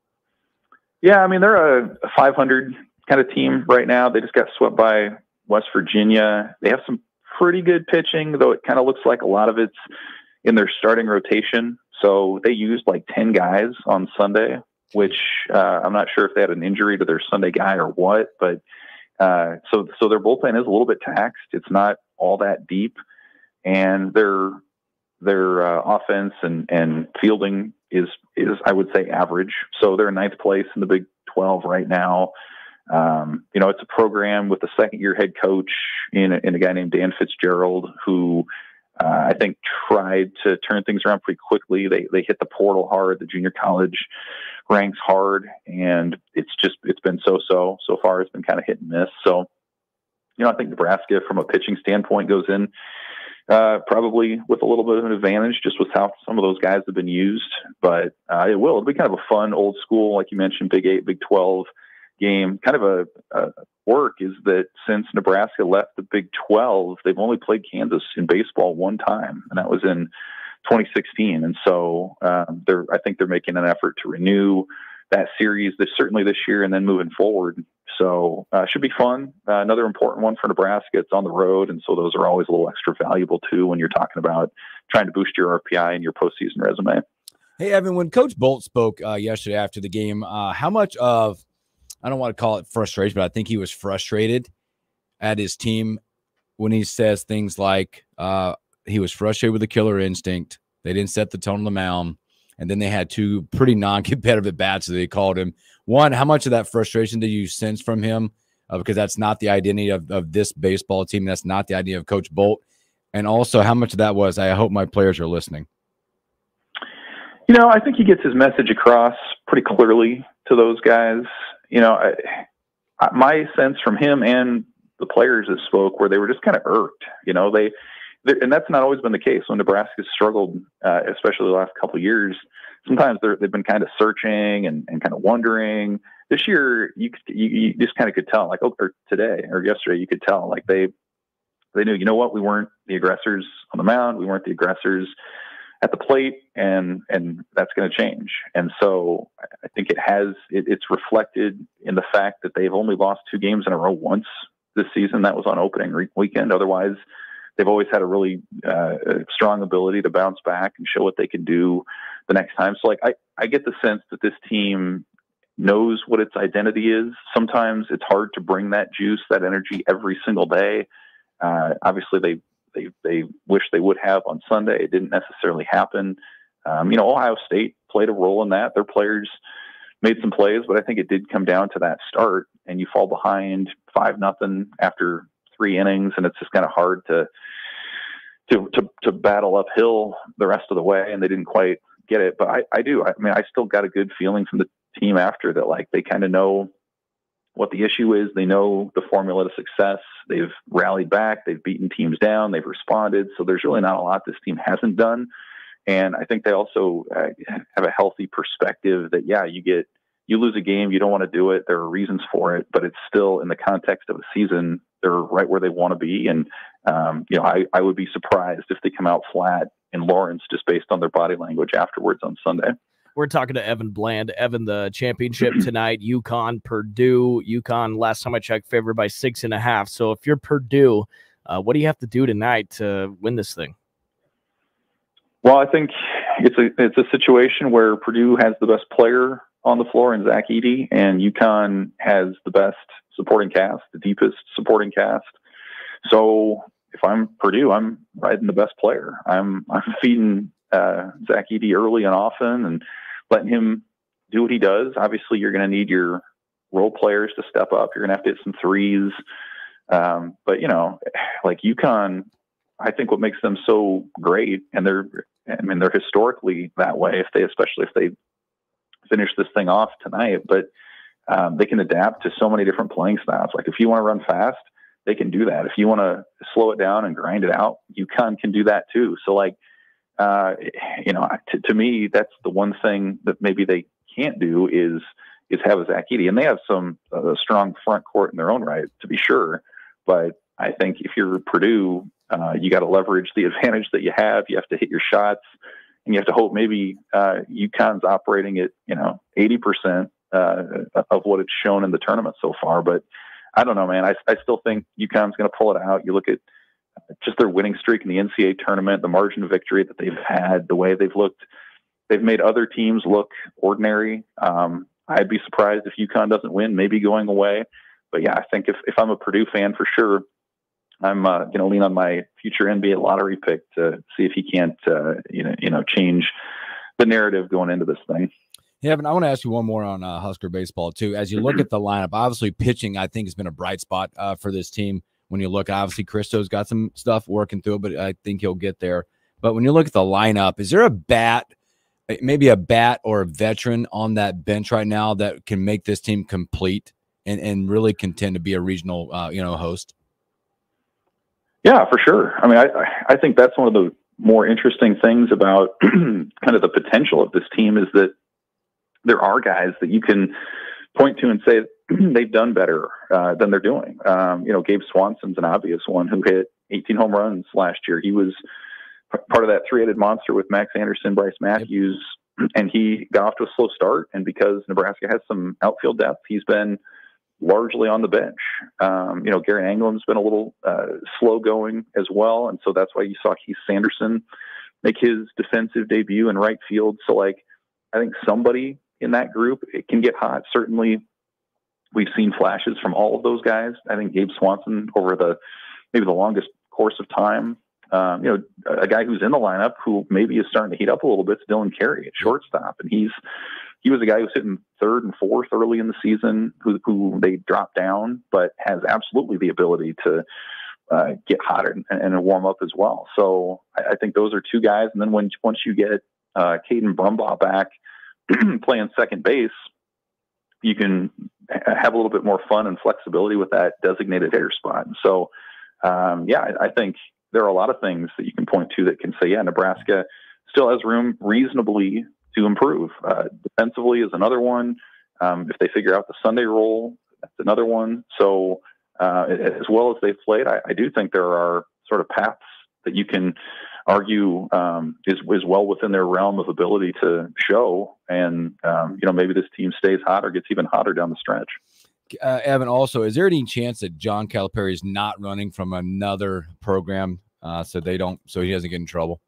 Yeah, I mean, they're a five hundred kind of team right now. They just got swept by West Virginia. They have some pretty good pitching, though it kind of looks like a lot of it's in their starting rotation. So they used like ten guys on Sunday which uh, I'm not sure if they had an injury to their Sunday guy or what, but uh, so so their bullpen is a little bit taxed. It's not all that deep, and their their uh, offense and, and fielding is is I would say average. So they're in ninth place in the Big twelve right now. Um, you know, it's a program with a second year head coach in a, in a guy named Dan Fitzgerald, who uh, I think tried to turn things around pretty quickly. They they hit the portal hard. The junior college ranks hard, and it's just it's been so so so far. It's been kind of hit and miss. So, you know, I think Nebraska, from a pitching standpoint, goes in uh, probably with a little bit of an advantage, just with how some of those guys have been used. But uh, it will. It'll be kind of a fun old school, like you mentioned, Big Eight, Big twelve game. Kind of a, a work is that since Nebraska left the Big twelve, they've only played Kansas in baseball one time, and that was in twenty sixteen. And so um, they're, I think they're making an effort to renew that series, this certainly this year, and then moving forward. So uh, should be fun. Uh, another important one for Nebraska. It's on the road, and so those are always a little extra valuable too when you're talking about trying to boost your R P I and your postseason resume. Hey, Evan, when Coach Bolt spoke uh, yesterday after the game, uh, how much of, I don't want to call it frustration, but I think he was frustrated at his team when he says things like uh, he was frustrated with the killer instinct. They didn't set the tone on the mound. And then they had two pretty non-competitive at-bats that they called him. One, how much of that frustration did you sense from him? Uh, because that's not the identity of, of this baseball team. That's not the idea of Coach Bolt. And also, how much of that was, I hope my players are listening? You know, I think he gets his message across pretty clearly to those guys. You know, I, I, my sense from him and the players that spoke were they were just kind of irked. You know, they – and that's not always been the case. When Nebraska's struggled, uh, especially the last couple of years, sometimes they've been kind of searching and, and kind of wondering. This year, you, you, you just kind of could tell, like, oh, or today or yesterday, you could tell, like they they knew, you know what, we weren't the aggressors on the mound, we weren't the aggressors at the plate, and and that's going to change. And so I think it has it, it's reflected in the fact that they've only lost two games in a row once this season. That was on opening re- weekend. Otherwise, they've always had a really uh, strong ability to bounce back and show what they can do the next time. So, like, I, I get the sense that this team knows what its identity is. Sometimes it's hard to bring that juice, that energy every single day. Uh, obviously, they, they they wish they would have on Sunday. It didn't necessarily happen. Um, you know, Ohio State played a role in that. Their players made some plays, but I think it did come down to that start, and you fall behind five nothing after three innings, and it's just kind of hard to, to to to battle uphill the rest of the way, and they didn't quite get it. But I, I do. I mean, I still got a good feeling from the team after that, like they kind of know what the issue is. They know the formula to success. They've rallied back. They've beaten teams down. They've responded. So there's really not a lot this team hasn't done. And I think they also uh, have a healthy perspective that, yeah, you get you lose a game, you don't want to do it. There are reasons for it, but it's still in the context of a season. They're right where they want to be. And, um, you know, I, I would be surprised if they come out flat in Lawrence just based on their body language afterwards on Sunday. We're talking to Evan Bland. Evan, the championship tonight, UConn, Purdue. UConn, last time I checked, favored by six and a half. So if you're Purdue, uh, what do you have to do tonight to win this thing? Well, I think it's a it's a situation where Purdue has the best player on the floor in Zach Edey, and UConn has the best supporting cast, the deepest supporting cast. So if I'm Purdue, I'm riding the best player. I'm I'm feeding uh, Zach Edey early and often, and letting him do what he does. Obviously, you're going to need your role players to step up. You're going to have to hit some threes. Um, but you know, like UConn, I think what makes them so great, and they're I mean they're historically that way. If they, especially if they finish this thing off tonight, but um, they can adapt to so many different playing styles. Like if you want to run fast, they can do that. If you want to slow it down and grind it out, UConn can do that too. So like, uh, you know, to, to me, that's the one thing that maybe they can't do is, is have a Zach Edey. And they have some uh, strong front court in their own right, to be sure. But I think if you're Purdue, uh, you got to leverage the advantage that you have. You have to hit your shots. And you have to hope maybe uh, UConn's operating at, you know, eighty percent uh, of what it's shown in the tournament so far. But I don't know, man. I, I still think UConn's going to pull it out. You look at just their winning streak in the N C A A tournament, the margin of victory that they've had, the way they've looked they've made other teams look ordinary. Um, I'd be surprised if UConn doesn't win, maybe going away. But yeah, I think if, if I'm a Purdue fan for sure, I'm uh, going to lean on my future N B A lottery pick to see if he can't, uh, you know, you know, change the narrative going into this thing. Yeah, but I want to ask you one more on uh, Husker baseball too. As you look at the lineup, obviously pitching, I think, has been a bright spot uh, for this team. When you look, obviously, Christo's got some stuff working through it, but I think he'll get there. But when you look at the lineup, is there a bat, maybe a bat or a veteran on that bench right now that can make this team complete and, and really contend to be a regional, uh, you know, host? Yeah, for sure. I mean, I, I think that's one of the more interesting things about kind of the potential of this team is that there are guys that you can point to and say they've done better uh, than they're doing. Um, you know, Gabe Swanson's an obvious one who hit eighteen home runs last year. He was p- part of that three-headed monster with Max Anderson, Bryce Matthews, and he got off to a slow start. And because Nebraska has some outfield depth, he's been largely on the bench. Um, you know, Garrett Anglim's been a little uh, slow going as well. And so that's why you saw Keith Sanderson make his defensive debut in right field. So like, I think somebody in that group, it can get hot. Certainly we've seen flashes from all of those guys. I think Gabe Swanson over the, maybe the longest course of time, um, you know, a guy who's in the lineup who maybe is starting to heat up a little bit is Dylan Carey at shortstop. And he's, he was a guy who was hitting third and fourth early in the season, who, who they dropped down, but has absolutely the ability to uh, get hotter and, and warm up as well. So I, I think those are two guys. And then when once you get uh, Caden Brumbaugh back playing second base, you can have a little bit more fun and flexibility with that designated hitter spot. And so, um, yeah, I, I think there are a lot of things that you can point to that can say, yeah, Nebraska still has room reasonably to improve. Uh, defensively is another one. Um, if they figure out the Sunday role, that's another one. So uh, as well as they've played, I, I do think there are sort of paths that you can argue um, is, is well within their realm of ability to show. And, um, you know, maybe this team stays hot or gets even hotter down the stretch. Uh, Evan, also, is there any chance that John Calipari is not running from another program uh, so they don't, so he doesn't get in trouble?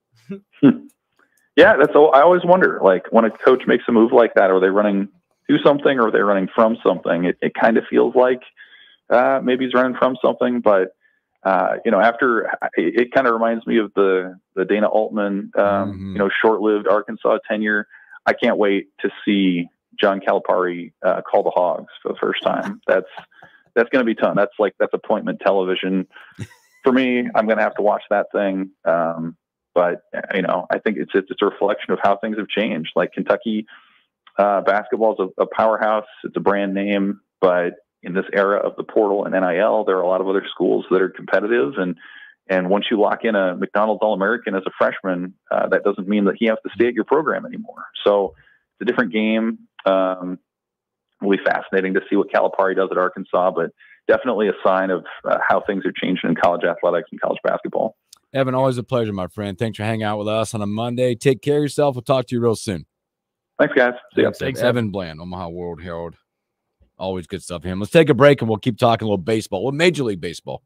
Yeah, that's all. I always wonder, like when a coach makes a move like that, are they running to something or are they running from something? It, it kind of feels like uh, maybe he's running from something, but uh, you know, after it, it kind of reminds me of the the Dana Altman, um, mm-hmm. you know, short-lived Arkansas tenure. I can't wait to see John Calipari uh, call the Hogs for the first time. That's that's going to be ton. That's like that's appointment television for me. I'm going to have to watch that thing. Um, But, you know, I think it's, it's a reflection of how things have changed. Like Kentucky uh, basketball is a, a powerhouse. It's a brand name. But in this era of the portal and N I L, there are a lot of other schools that are competitive. And and once you lock in a McDonald's All-American as a freshman, uh, that doesn't mean that he has to stay at your program anymore. So it's a different game. Um, it'll be fascinating to see what Calipari does at Arkansas, but definitely a sign of uh, how things are changing in college athletics and college basketball. Evan, always a pleasure, my friend. Thanks for hanging out with us on a Monday. Take care of yourself. We'll talk to you real soon. Thanks, guys. See ya. Thanks, Evan Bland, Omaha World Herald. Always good stuff here. Let's take a break and we'll keep talking a little baseball. Well, Major League Baseball.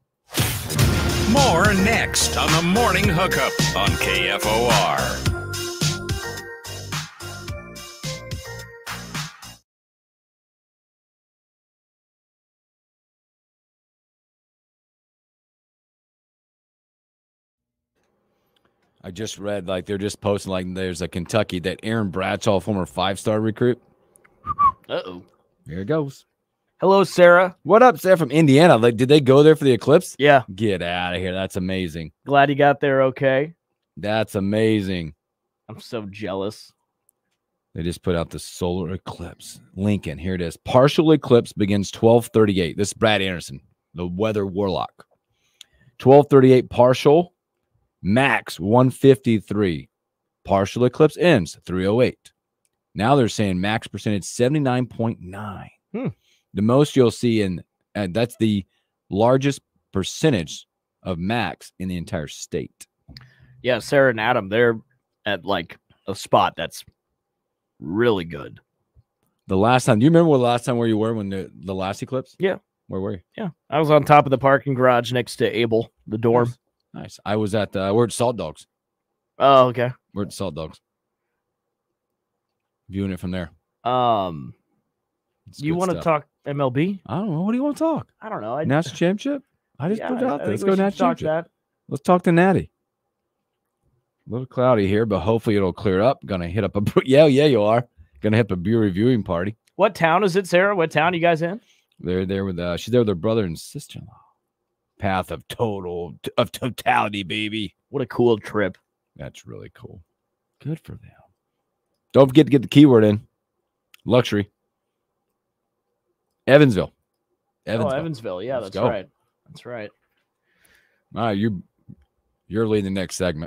More next on the Morning Hookup on K F O R. I just read, like, they're just posting, like, there's a Kentucky that Aaron Bradshaw, former five-star recruit. Uh-oh. Here it goes. Hello, Sarah. What up, Sarah from Indiana? Like, did they go there for the eclipse? Yeah. Get out of here. That's amazing. Glad you got there okay. That's amazing. I'm so jealous. They just put out the solar eclipse. Lincoln, here it is. Partial eclipse begins twelve thirty-eight. This is Brad Anderson, the weather warlock. twelve thirty-eight partial. Max one fifty-three. Partial eclipse ends three oh eight. Now they're saying max percentage seventy-nine point nine. Hmm. The most you'll see in, and that's the largest percentage of max in the entire state. Yeah, Sarah and Adam, they're at like a spot that's really good. The last time, do you remember what the last time where you were when the, the last eclipse? Yeah. Where were you? Yeah. I was on top of the parking garage next to Abel, the dorm. Nice. Nice. I was at, uh, we're at Salt Dogs. Oh, okay. We're at Salt Dogs. Viewing it from there. Um, It's you good want to stuff. talk M L B? I don't know. What do you want to talk? I don't know. I, National championship? I just yeah, put it out I there. Let's think we go should national talk championship. that. Let's talk to Natty. A little cloudy here, but hopefully it'll clear up. Gonna hit up a yeah, yeah, you are. Gonna hit up a beer reviewing party. What town is it, Sarah? What town you guys in? They're there with uh she's there with her brother and sister-in-law. Path of total of totality, baby. What a cool trip. That's really cool. Good for them. Don't forget to get the keyword in. Luxury. Evansville. Evansville. Oh, Evansville. Yeah, Let's that's go. right. That's right. All right, you you're leading the next segment.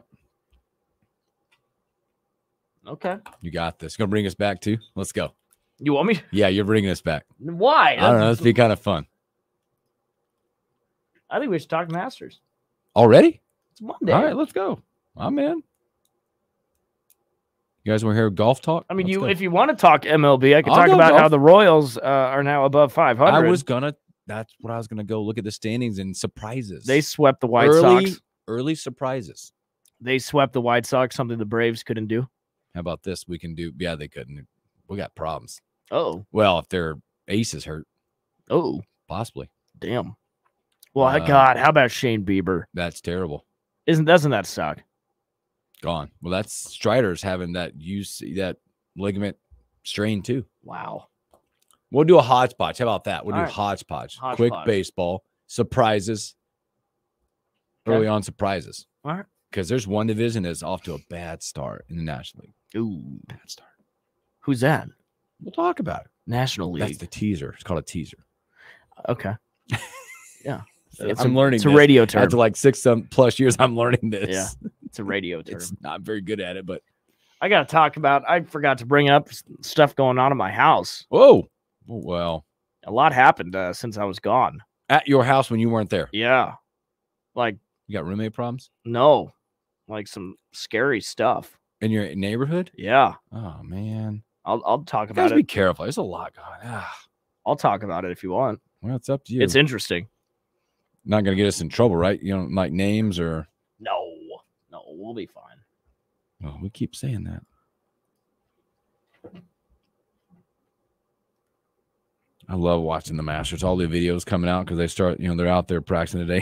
Okay. You got this. Gonna bring us back too. Let's go. You want me? Yeah, you're bringing us back. Why? I don't know. This be kind of fun. I think we should talk Masters. Already? It's Monday. All right, let's go. I'm in. You guys want to hear golf talk? I mean, Let's you go. if you want to talk M L B, I can I'll talk go about how golf. the Royals uh, are now above five hundred. I was gonna. That's what I was gonna go look at the standings and surprises. They swept the White early, Sox. early surprises. They swept the White Sox, something the Braves couldn't do. How about this? We can do. Yeah, they couldn't. We got problems. Oh, Well, if their ace is hurt, oh, possibly. damn. Well, Uh, God, how about Shane Bieber? That's terrible. Isn't doesn't that suck? Gone. Well, that's Strider's having that use that ligament strain too. Wow. We'll do a hodgepodge. How about that? We'll All do right. hodgepodge. Hodgepodge. Quick baseball surprises. Okay. Early on surprises. All right. Because there's one division that's off to a bad start in the National League. Ooh, Bad start. who's that? We'll talk about it. National League. That's the teaser. It's called a teaser. Okay. Yeah. It's I'm a, learning It's a this. radio term. After like six some plus years, I'm learning this. Yeah. It's a radio term. It's not very good at it, but I got to talk about. I forgot to bring up s- stuff going on in my house. whoa. Well, A lot happened uh, since I was gone. at your house when you weren't there, Yeah. Like, you got roommate problems no. Like some scary stuff. in your neighborhood? Yeah. Oh man, I'll I'll talk you about guys it. be careful. There's a lot going. Ah, I'll talk about it if you want. well, it's up to you. It's interesting. Not gonna get us in trouble, right? You don't like names or. No. No, we'll be fine. Well, we keep saying that. I love watching the Masters. All the videos coming out because they start, you know, they're out there practicing today.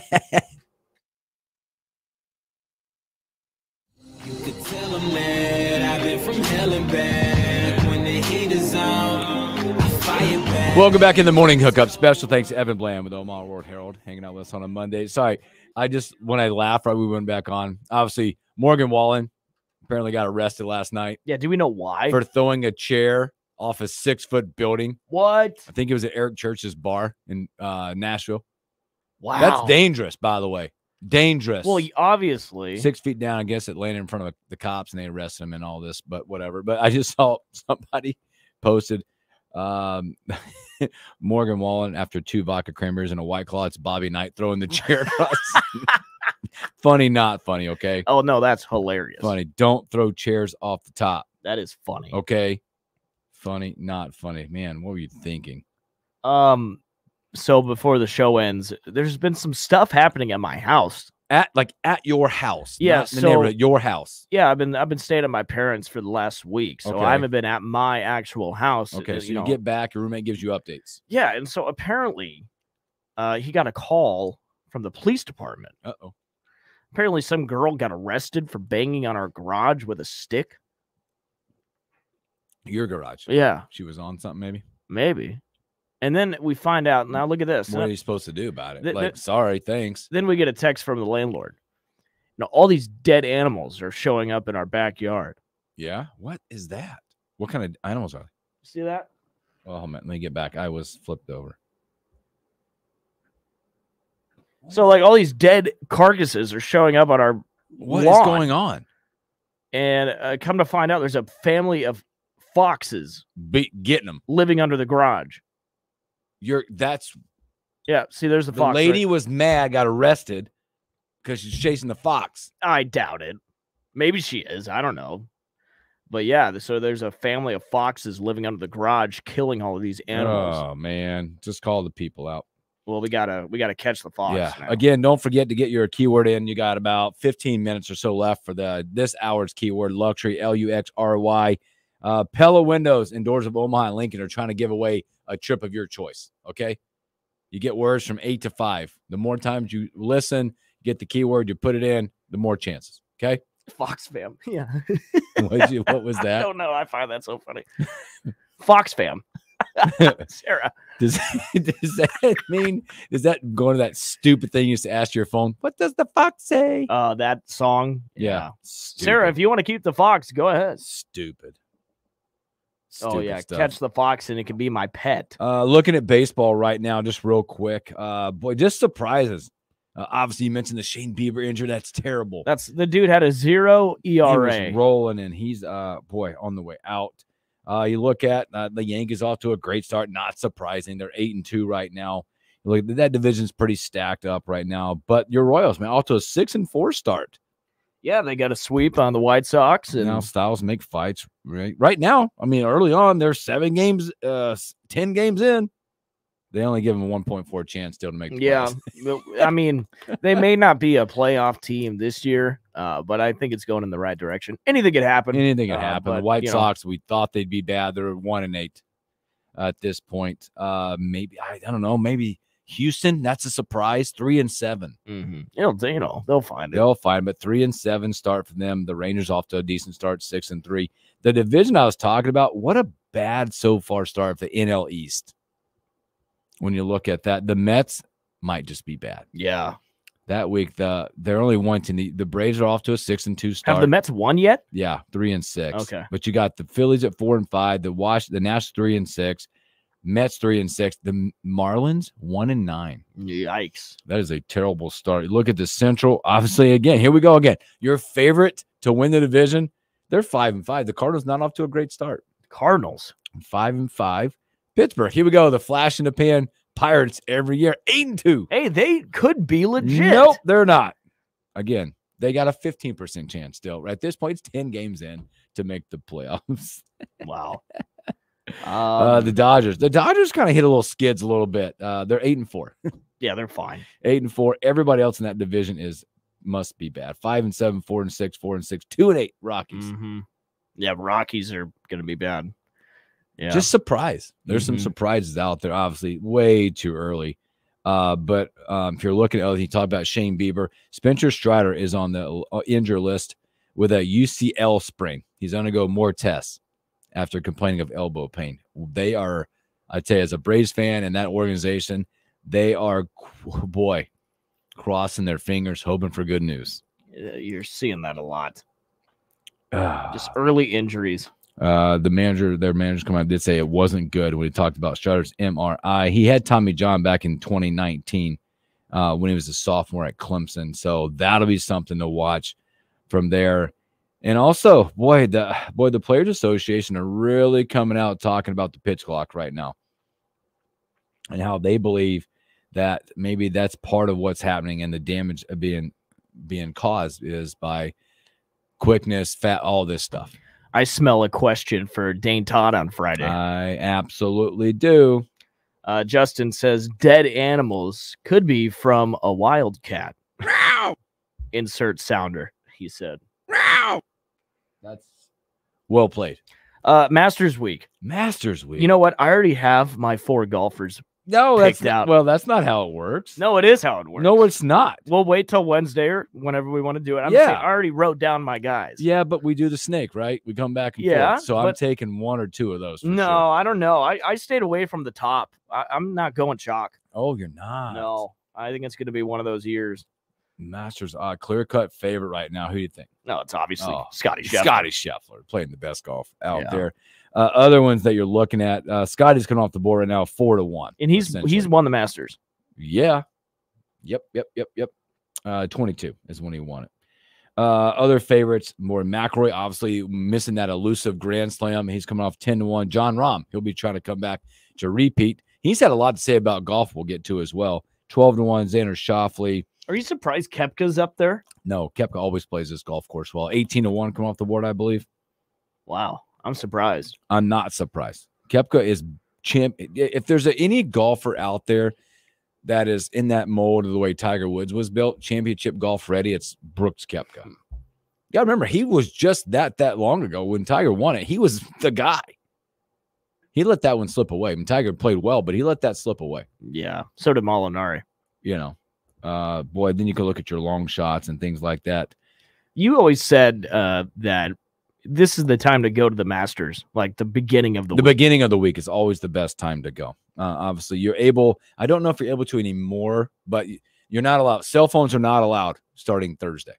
You could tell them that I've been from hell and back. When the heat is on, I fire back. Welcome back in the morning hookup. Special thanks to Evan Bland with Omaha World Herald hanging out with us on a Monday. Sorry, I just when I laughed right we went back on. Obviously, Morgan Wallen apparently got arrested last night Yeah, do we know why? for throwing a chair off a six foot building. What? I think it was at Eric Church's bar in uh, Nashville. Wow. That's dangerous, by the way. Dangerous. Well, y- obviously. Six feet down, I guess it landed in front of the cops and they arrested him and all this, but whatever. But I just saw somebody posted um, Morgan Wallen after two vodka cranberries and a White Claw. It's Bobby Knight throwing the chair across. Funny, not funny, okay? Oh, no, that's hilarious. Funny. Don't throw chairs off the top, That is funny. okay? Funny, not funny. Man, what were you thinking? Um, so before the show ends, there's been some stuff happening at my house. At like at your house, Yeah, not in the so- neighborhood, your house. Yeah, I've been I've been staying at my parents for the last week, so Okay. I haven't been at my actual house. Okay, uh, so you, know. get back, your roommate gives you updates. Yeah, and so apparently, uh, he got a call from the police department. Uh oh. Apparently, some girl got arrested for banging on our garage with a stick. Your garage. Yeah, She was on something, maybe. maybe. And then we find out. Now look at this. What are you supposed to do about it? Th- like, th- sorry, thanks. Then we get a text from the landlord. Now all these dead animals are showing up in our backyard. Yeah. What is that? What kind of animals are they? See that? Oh man, let me get back. I was flipped over. So like all these dead carcasses are showing up on our What is lawn. going on? And uh, come to find out, there's a family of foxes Be- getting them. living under the garage. You're that's Yeah, see, there's the, the fox. lady right- was mad, got arrested because she's chasing the fox. I doubt it. Maybe she is. I don't know. But yeah, th- so there's a family of foxes living under the garage, killing all of these animals. Oh man, just call the people out. Well, we gotta we gotta catch the fox. Yeah. now. Again, don't forget to get your keyword in. You got about fifteen minutes or so left for the this hour's keyword luxury, L U X R Y. Uh, Pella Windows and Doors of Omaha and Lincoln are trying to give away a trip of your choice. Okay. You get words from eight to five. The more times you listen, get the keyword, you put it in, the more chances. Okay. Fox fam. Yeah. What'd you, what was I that? don't know. I find that so funny. Fox fam. Sarah. Does, does that mean, does that go to that stupid thing you used to ask your phone? What does the fox say? Uh, that song. Yeah. Sarah, if you want to keep the fox, go ahead. Stupid. Oh, Stupid yeah. stuff. Catch the fox and it can be my pet. Uh, looking at baseball right now, just real quick. Uh, boy, just surprises. Uh, obviously, you mentioned the Shane Bieber injury. That's terrible. That's the dude had a zero E R A. He was rolling, and he's, uh, boy, on the way out. Uh, you look at uh, the Yankees off to a great start. Not surprising. They're eight and two right now. Look, that division's pretty stacked up right now. But your Royals, man, off to a six and four start. Yeah, they got a sweep on the White Sox, and Now Styles make fights right, right now. I mean, early on, they're seven games, uh, ten games in. They only give them a one point four chance still to make the yeah, playoffs. I mean, they may not be a playoff team this year, uh, but I think it's going in the right direction. Anything could happen. Anything can uh, happen. but, The White you know, Sox, we thought they'd be bad. They're one and eight at this point. Uh, maybe I, I don't know. Maybe Houston. That's a surprise. Three and seven. Mm-hmm. It'll, you know, they'll find it. They'll find, but three and seven start for them. The Rangers off to a decent start, six and three. The division I was talking about. What a bad so far start for the N L East. When you look at that, the Mets might just be bad. Yeah. That week, the they're only one to the the Braves are off to a six and two start. Have the Mets won yet? Yeah, three and six. Okay. But you got the Phillies at four and five, the Wash, the Nationals three and six, Mets three and six, the Marlins one and nine. Yikes. That is a terrible start. Look at the Central. Obviously, again, here we go again. Your favorite to win the division, they're five and five. The Cardinals not off to a great start. Cardinals. Five and five. Pittsburgh. Here we go. The flash in the pan. Pirates every year. Eight and two. Hey, they could be legit. Nope, they're not. Again, they got a fifteen percent chance still. At this point, it's ten games in to make the playoffs. Wow. Um, uh, the Dodgers. The Dodgers kind of hit a little skids a little bit. Uh, they're eight and four. yeah, they're fine. Eight and four. Everybody else in that division is must be bad. Five and seven, four and six, four and six, two and eight. Rockies. Mm-hmm. Yeah, Rockies are going to be bad. Yeah. Just surprise. There's Mhm. some surprises out there. Obviously, way too early. Uh, but um, if you're looking at, oh, he talked about Shane Bieber. Spencer Strider is on the uh, injury list with a U C L sprain. He's going to go more tests after complaining of elbow pain. They are, I tell you, as a Braves fan and that organization, they are, boy, crossing their fingers, hoping for good news. Uh, You're seeing that a lot. Ah. Just early injuries. Uh, the manager, their manager come out did say it wasn't good when he talked about Strider's M R I. He had Tommy John back in twenty nineteen uh, when he was a sophomore at Clemson. So that'll be something to watch from there. And also, boy, the boy, the Players Association are really coming out talking about the pitch clock right now and how they believe that maybe that's part of what's happening and the damage being being caused is by quickness, fat, all this stuff. I smell a question for Dane Todd on Friday. I absolutely do. Uh, Justin says dead animals could be from a wildcat. Insert sounder, he said. That's well played. Uh, Masters Week. Masters Week. You know what? I already have my four golfers. no, that's picked not, out. well, that's not how it works. No, it is how it works. no, it's not. We'll wait till Wednesday or whenever we want to do it. I'm Yeah. saying I already wrote down my guys. Yeah, but we do the snake, right? We come back and Yeah, forth. So I'm but- taking one or two of those. For No, sure. I don't know. I, I stayed away from the top. I, I'm not going chalk. Oh, you're not. No, I think it's going to be one of those years. Masters, uh, clear cut favorite right now. Who do you think? No, it's obviously Oh, Scotty Scheffler. Scotty Scheffler playing the best golf out Yeah. there. Uh, other ones that you're looking at, uh, Scotty's coming off the board right now, four to one, And he's essentially. he's won the Masters. Yeah. Yep, yep, yep, yep. Uh, twenty-two is when he won it. Uh, other favorites, more McIlroy, obviously missing that elusive Grand Slam. He's coming off ten to one. John Rahm, he'll be trying to come back to repeat. He's had a lot to say about golf we'll get to as well. twelve to one, Xander Schauffele. Are you surprised Koepka's up there? No, Koepka always plays this golf course well. eighteen to one come off the board, I believe. Wow, I'm surprised. I'm not surprised. Koepka is champ. If there's a, any golfer out there that is in that mold of the way Tiger Woods was built, championship golf ready, it's Brooks Koepka. Yeah, remember he was just that that long ago when Tiger won it. He was the guy. He let that one slip away. I mean, Tiger played well, but he let that slip away. Yeah, so did Molinari. You know, uh, boy, then you can look at your long shots and things like that. You always said uh, that this is the time to go to the Masters, like the beginning of the, The week. beginning of the week is always the best time to go. Uh, obviously, you're able. I don't know if you're able to anymore, but you're not allowed. Cell phones are not allowed starting Thursday.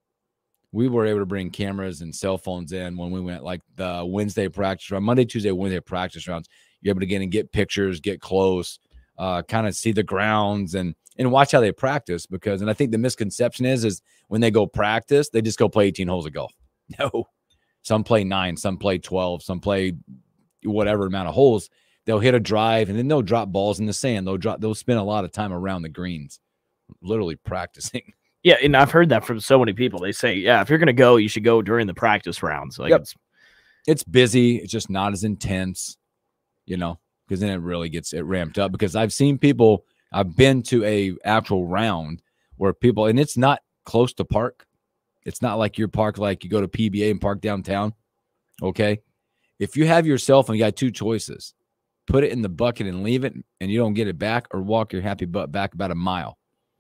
We were able to bring cameras and cell phones in when we went like the Wednesday practice round, Monday, Tuesday, Wednesday practice rounds. You're able to get and get pictures, get close, uh, kind of see the grounds and and watch how they practice. Because, and I think the misconception is, is when they go practice, they just go play eighteen holes of golf. No, some play nine, some play twelve, some play whatever amount of holes. They'll hit a drive and then they'll drop balls in the sand. They'll drop. They'll spend a lot of time around the greens, literally practicing. Yeah, and I've heard that from so many people. They say, yeah, if you're going to go, you should go during the practice rounds. Like Yep. it's It's busy. It's just not as intense, you know, because then it really gets it ramped up. Because I've seen people, I've been to a actual round where people, and it's not close to park. It's not like your park, like you go to P B A and park downtown. Okay. If you have your cell phone, you got two choices. Put it in the bucket and leave it, and you don't get it back, or walk your happy butt back about a mile.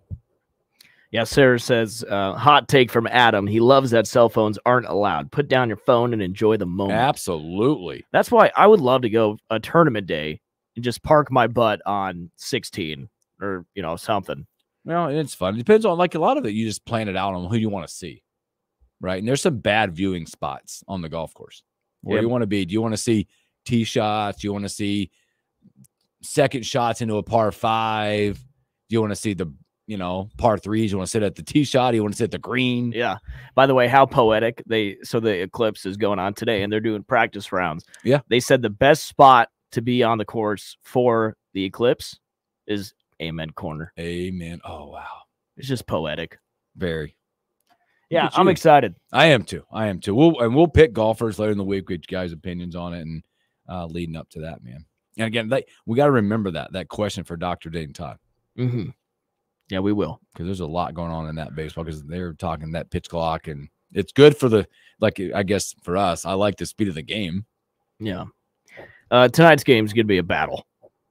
Yeah, Sarah says, uh, hot take from Adam. He loves that cell phones aren't allowed. Put down your phone and enjoy the moment. Absolutely. That's why I would love to go a tournament day and just park my butt on sixteen or, you know, something. Well, it's fun. It depends on, like a lot of it, you just plan it out on who you want to see, right? And there's some bad viewing spots on the golf course. Where Yep. you want to be? Do you want to see tee shots? Do you want to see second shots into a par five? Do you want to see the, you know, par threes? You want to sit at the tee shot? Do you want to sit at the green? Yeah. By the way, how poetic. They so the eclipse is going on today and they're doing practice rounds. Yeah. They said the best spot to be on the course for the eclipse is Amen Corner. Amen. Oh, wow. It's just poetic. Very. Yeah, at I'm you. excited. I am too. I am too. We'll and we'll pick golfers later in the week. Get you guys' opinions on it and uh, leading up to that, man. And again, they, we got to remember that that question for Doctor Dayton Todd, Mm-hmm. Yeah, we will. because there's a lot going on in that baseball. Because they're talking that pitch clock, and it's good for the like. I guess for us, I like the speed of the game. Yeah. Uh, tonight's game is going to be a battle.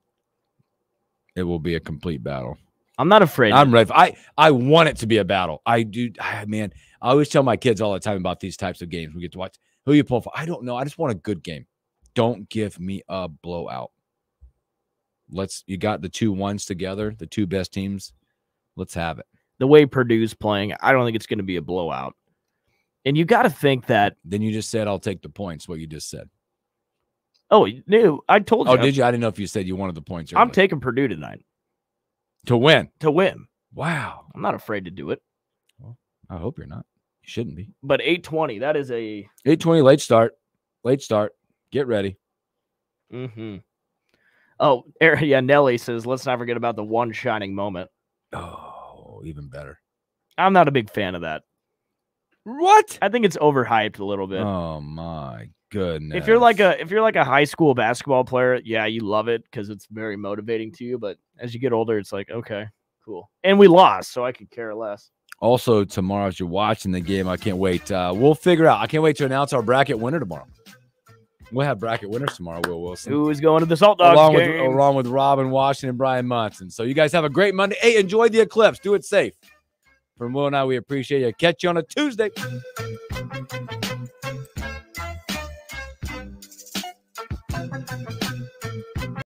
It will be a complete battle. I'm not afraid. I'm ready. I I want it to be a battle. I do. I, man, I always tell my kids all the time about these types of games. We get to watch. Who you pull for? I don't know. I just want a good game. Don't give me a blowout. Let's. You got the two ones together, the two best teams. Let's have it. The way Purdue's playing, I don't think it's going to be a blowout. And you got to think that. Then you just said I'll take the points. What you just said. Oh, no, I told you. Oh, did you? I didn't know if you said you wanted the points. I'm early. taking Purdue tonight to win. to win. Wow. I'm not afraid to do it. I hope you're not. You shouldn't be. But eight twenty, that is a. eight twenty late start. Late start. Get ready. Mm-hmm. Oh, Eric, yeah, Nelly says, let's not forget about the one shining moment. Oh, even better. I'm not a big fan of that. What? I think it's overhyped a little bit. Oh my goodness. If you're like a if you're like a high school basketball player, yeah, you love it because it's very motivating to you. But as you get older, it's like, okay, cool. And we lost, so I could care less. Also, tomorrow, as you're watching the game, I can't wait. Uh, we'll figure out. I can't wait to announce our bracket winner tomorrow. We'll have bracket winners tomorrow, Will Wilson. Who is going to the Salt Dogs along with, game? along with Robin Washington and Brian Munson. So you guys have a great Monday. Hey, enjoy the eclipse. Do it safe. From Will and I, we appreciate you. Catch you on a Tuesday.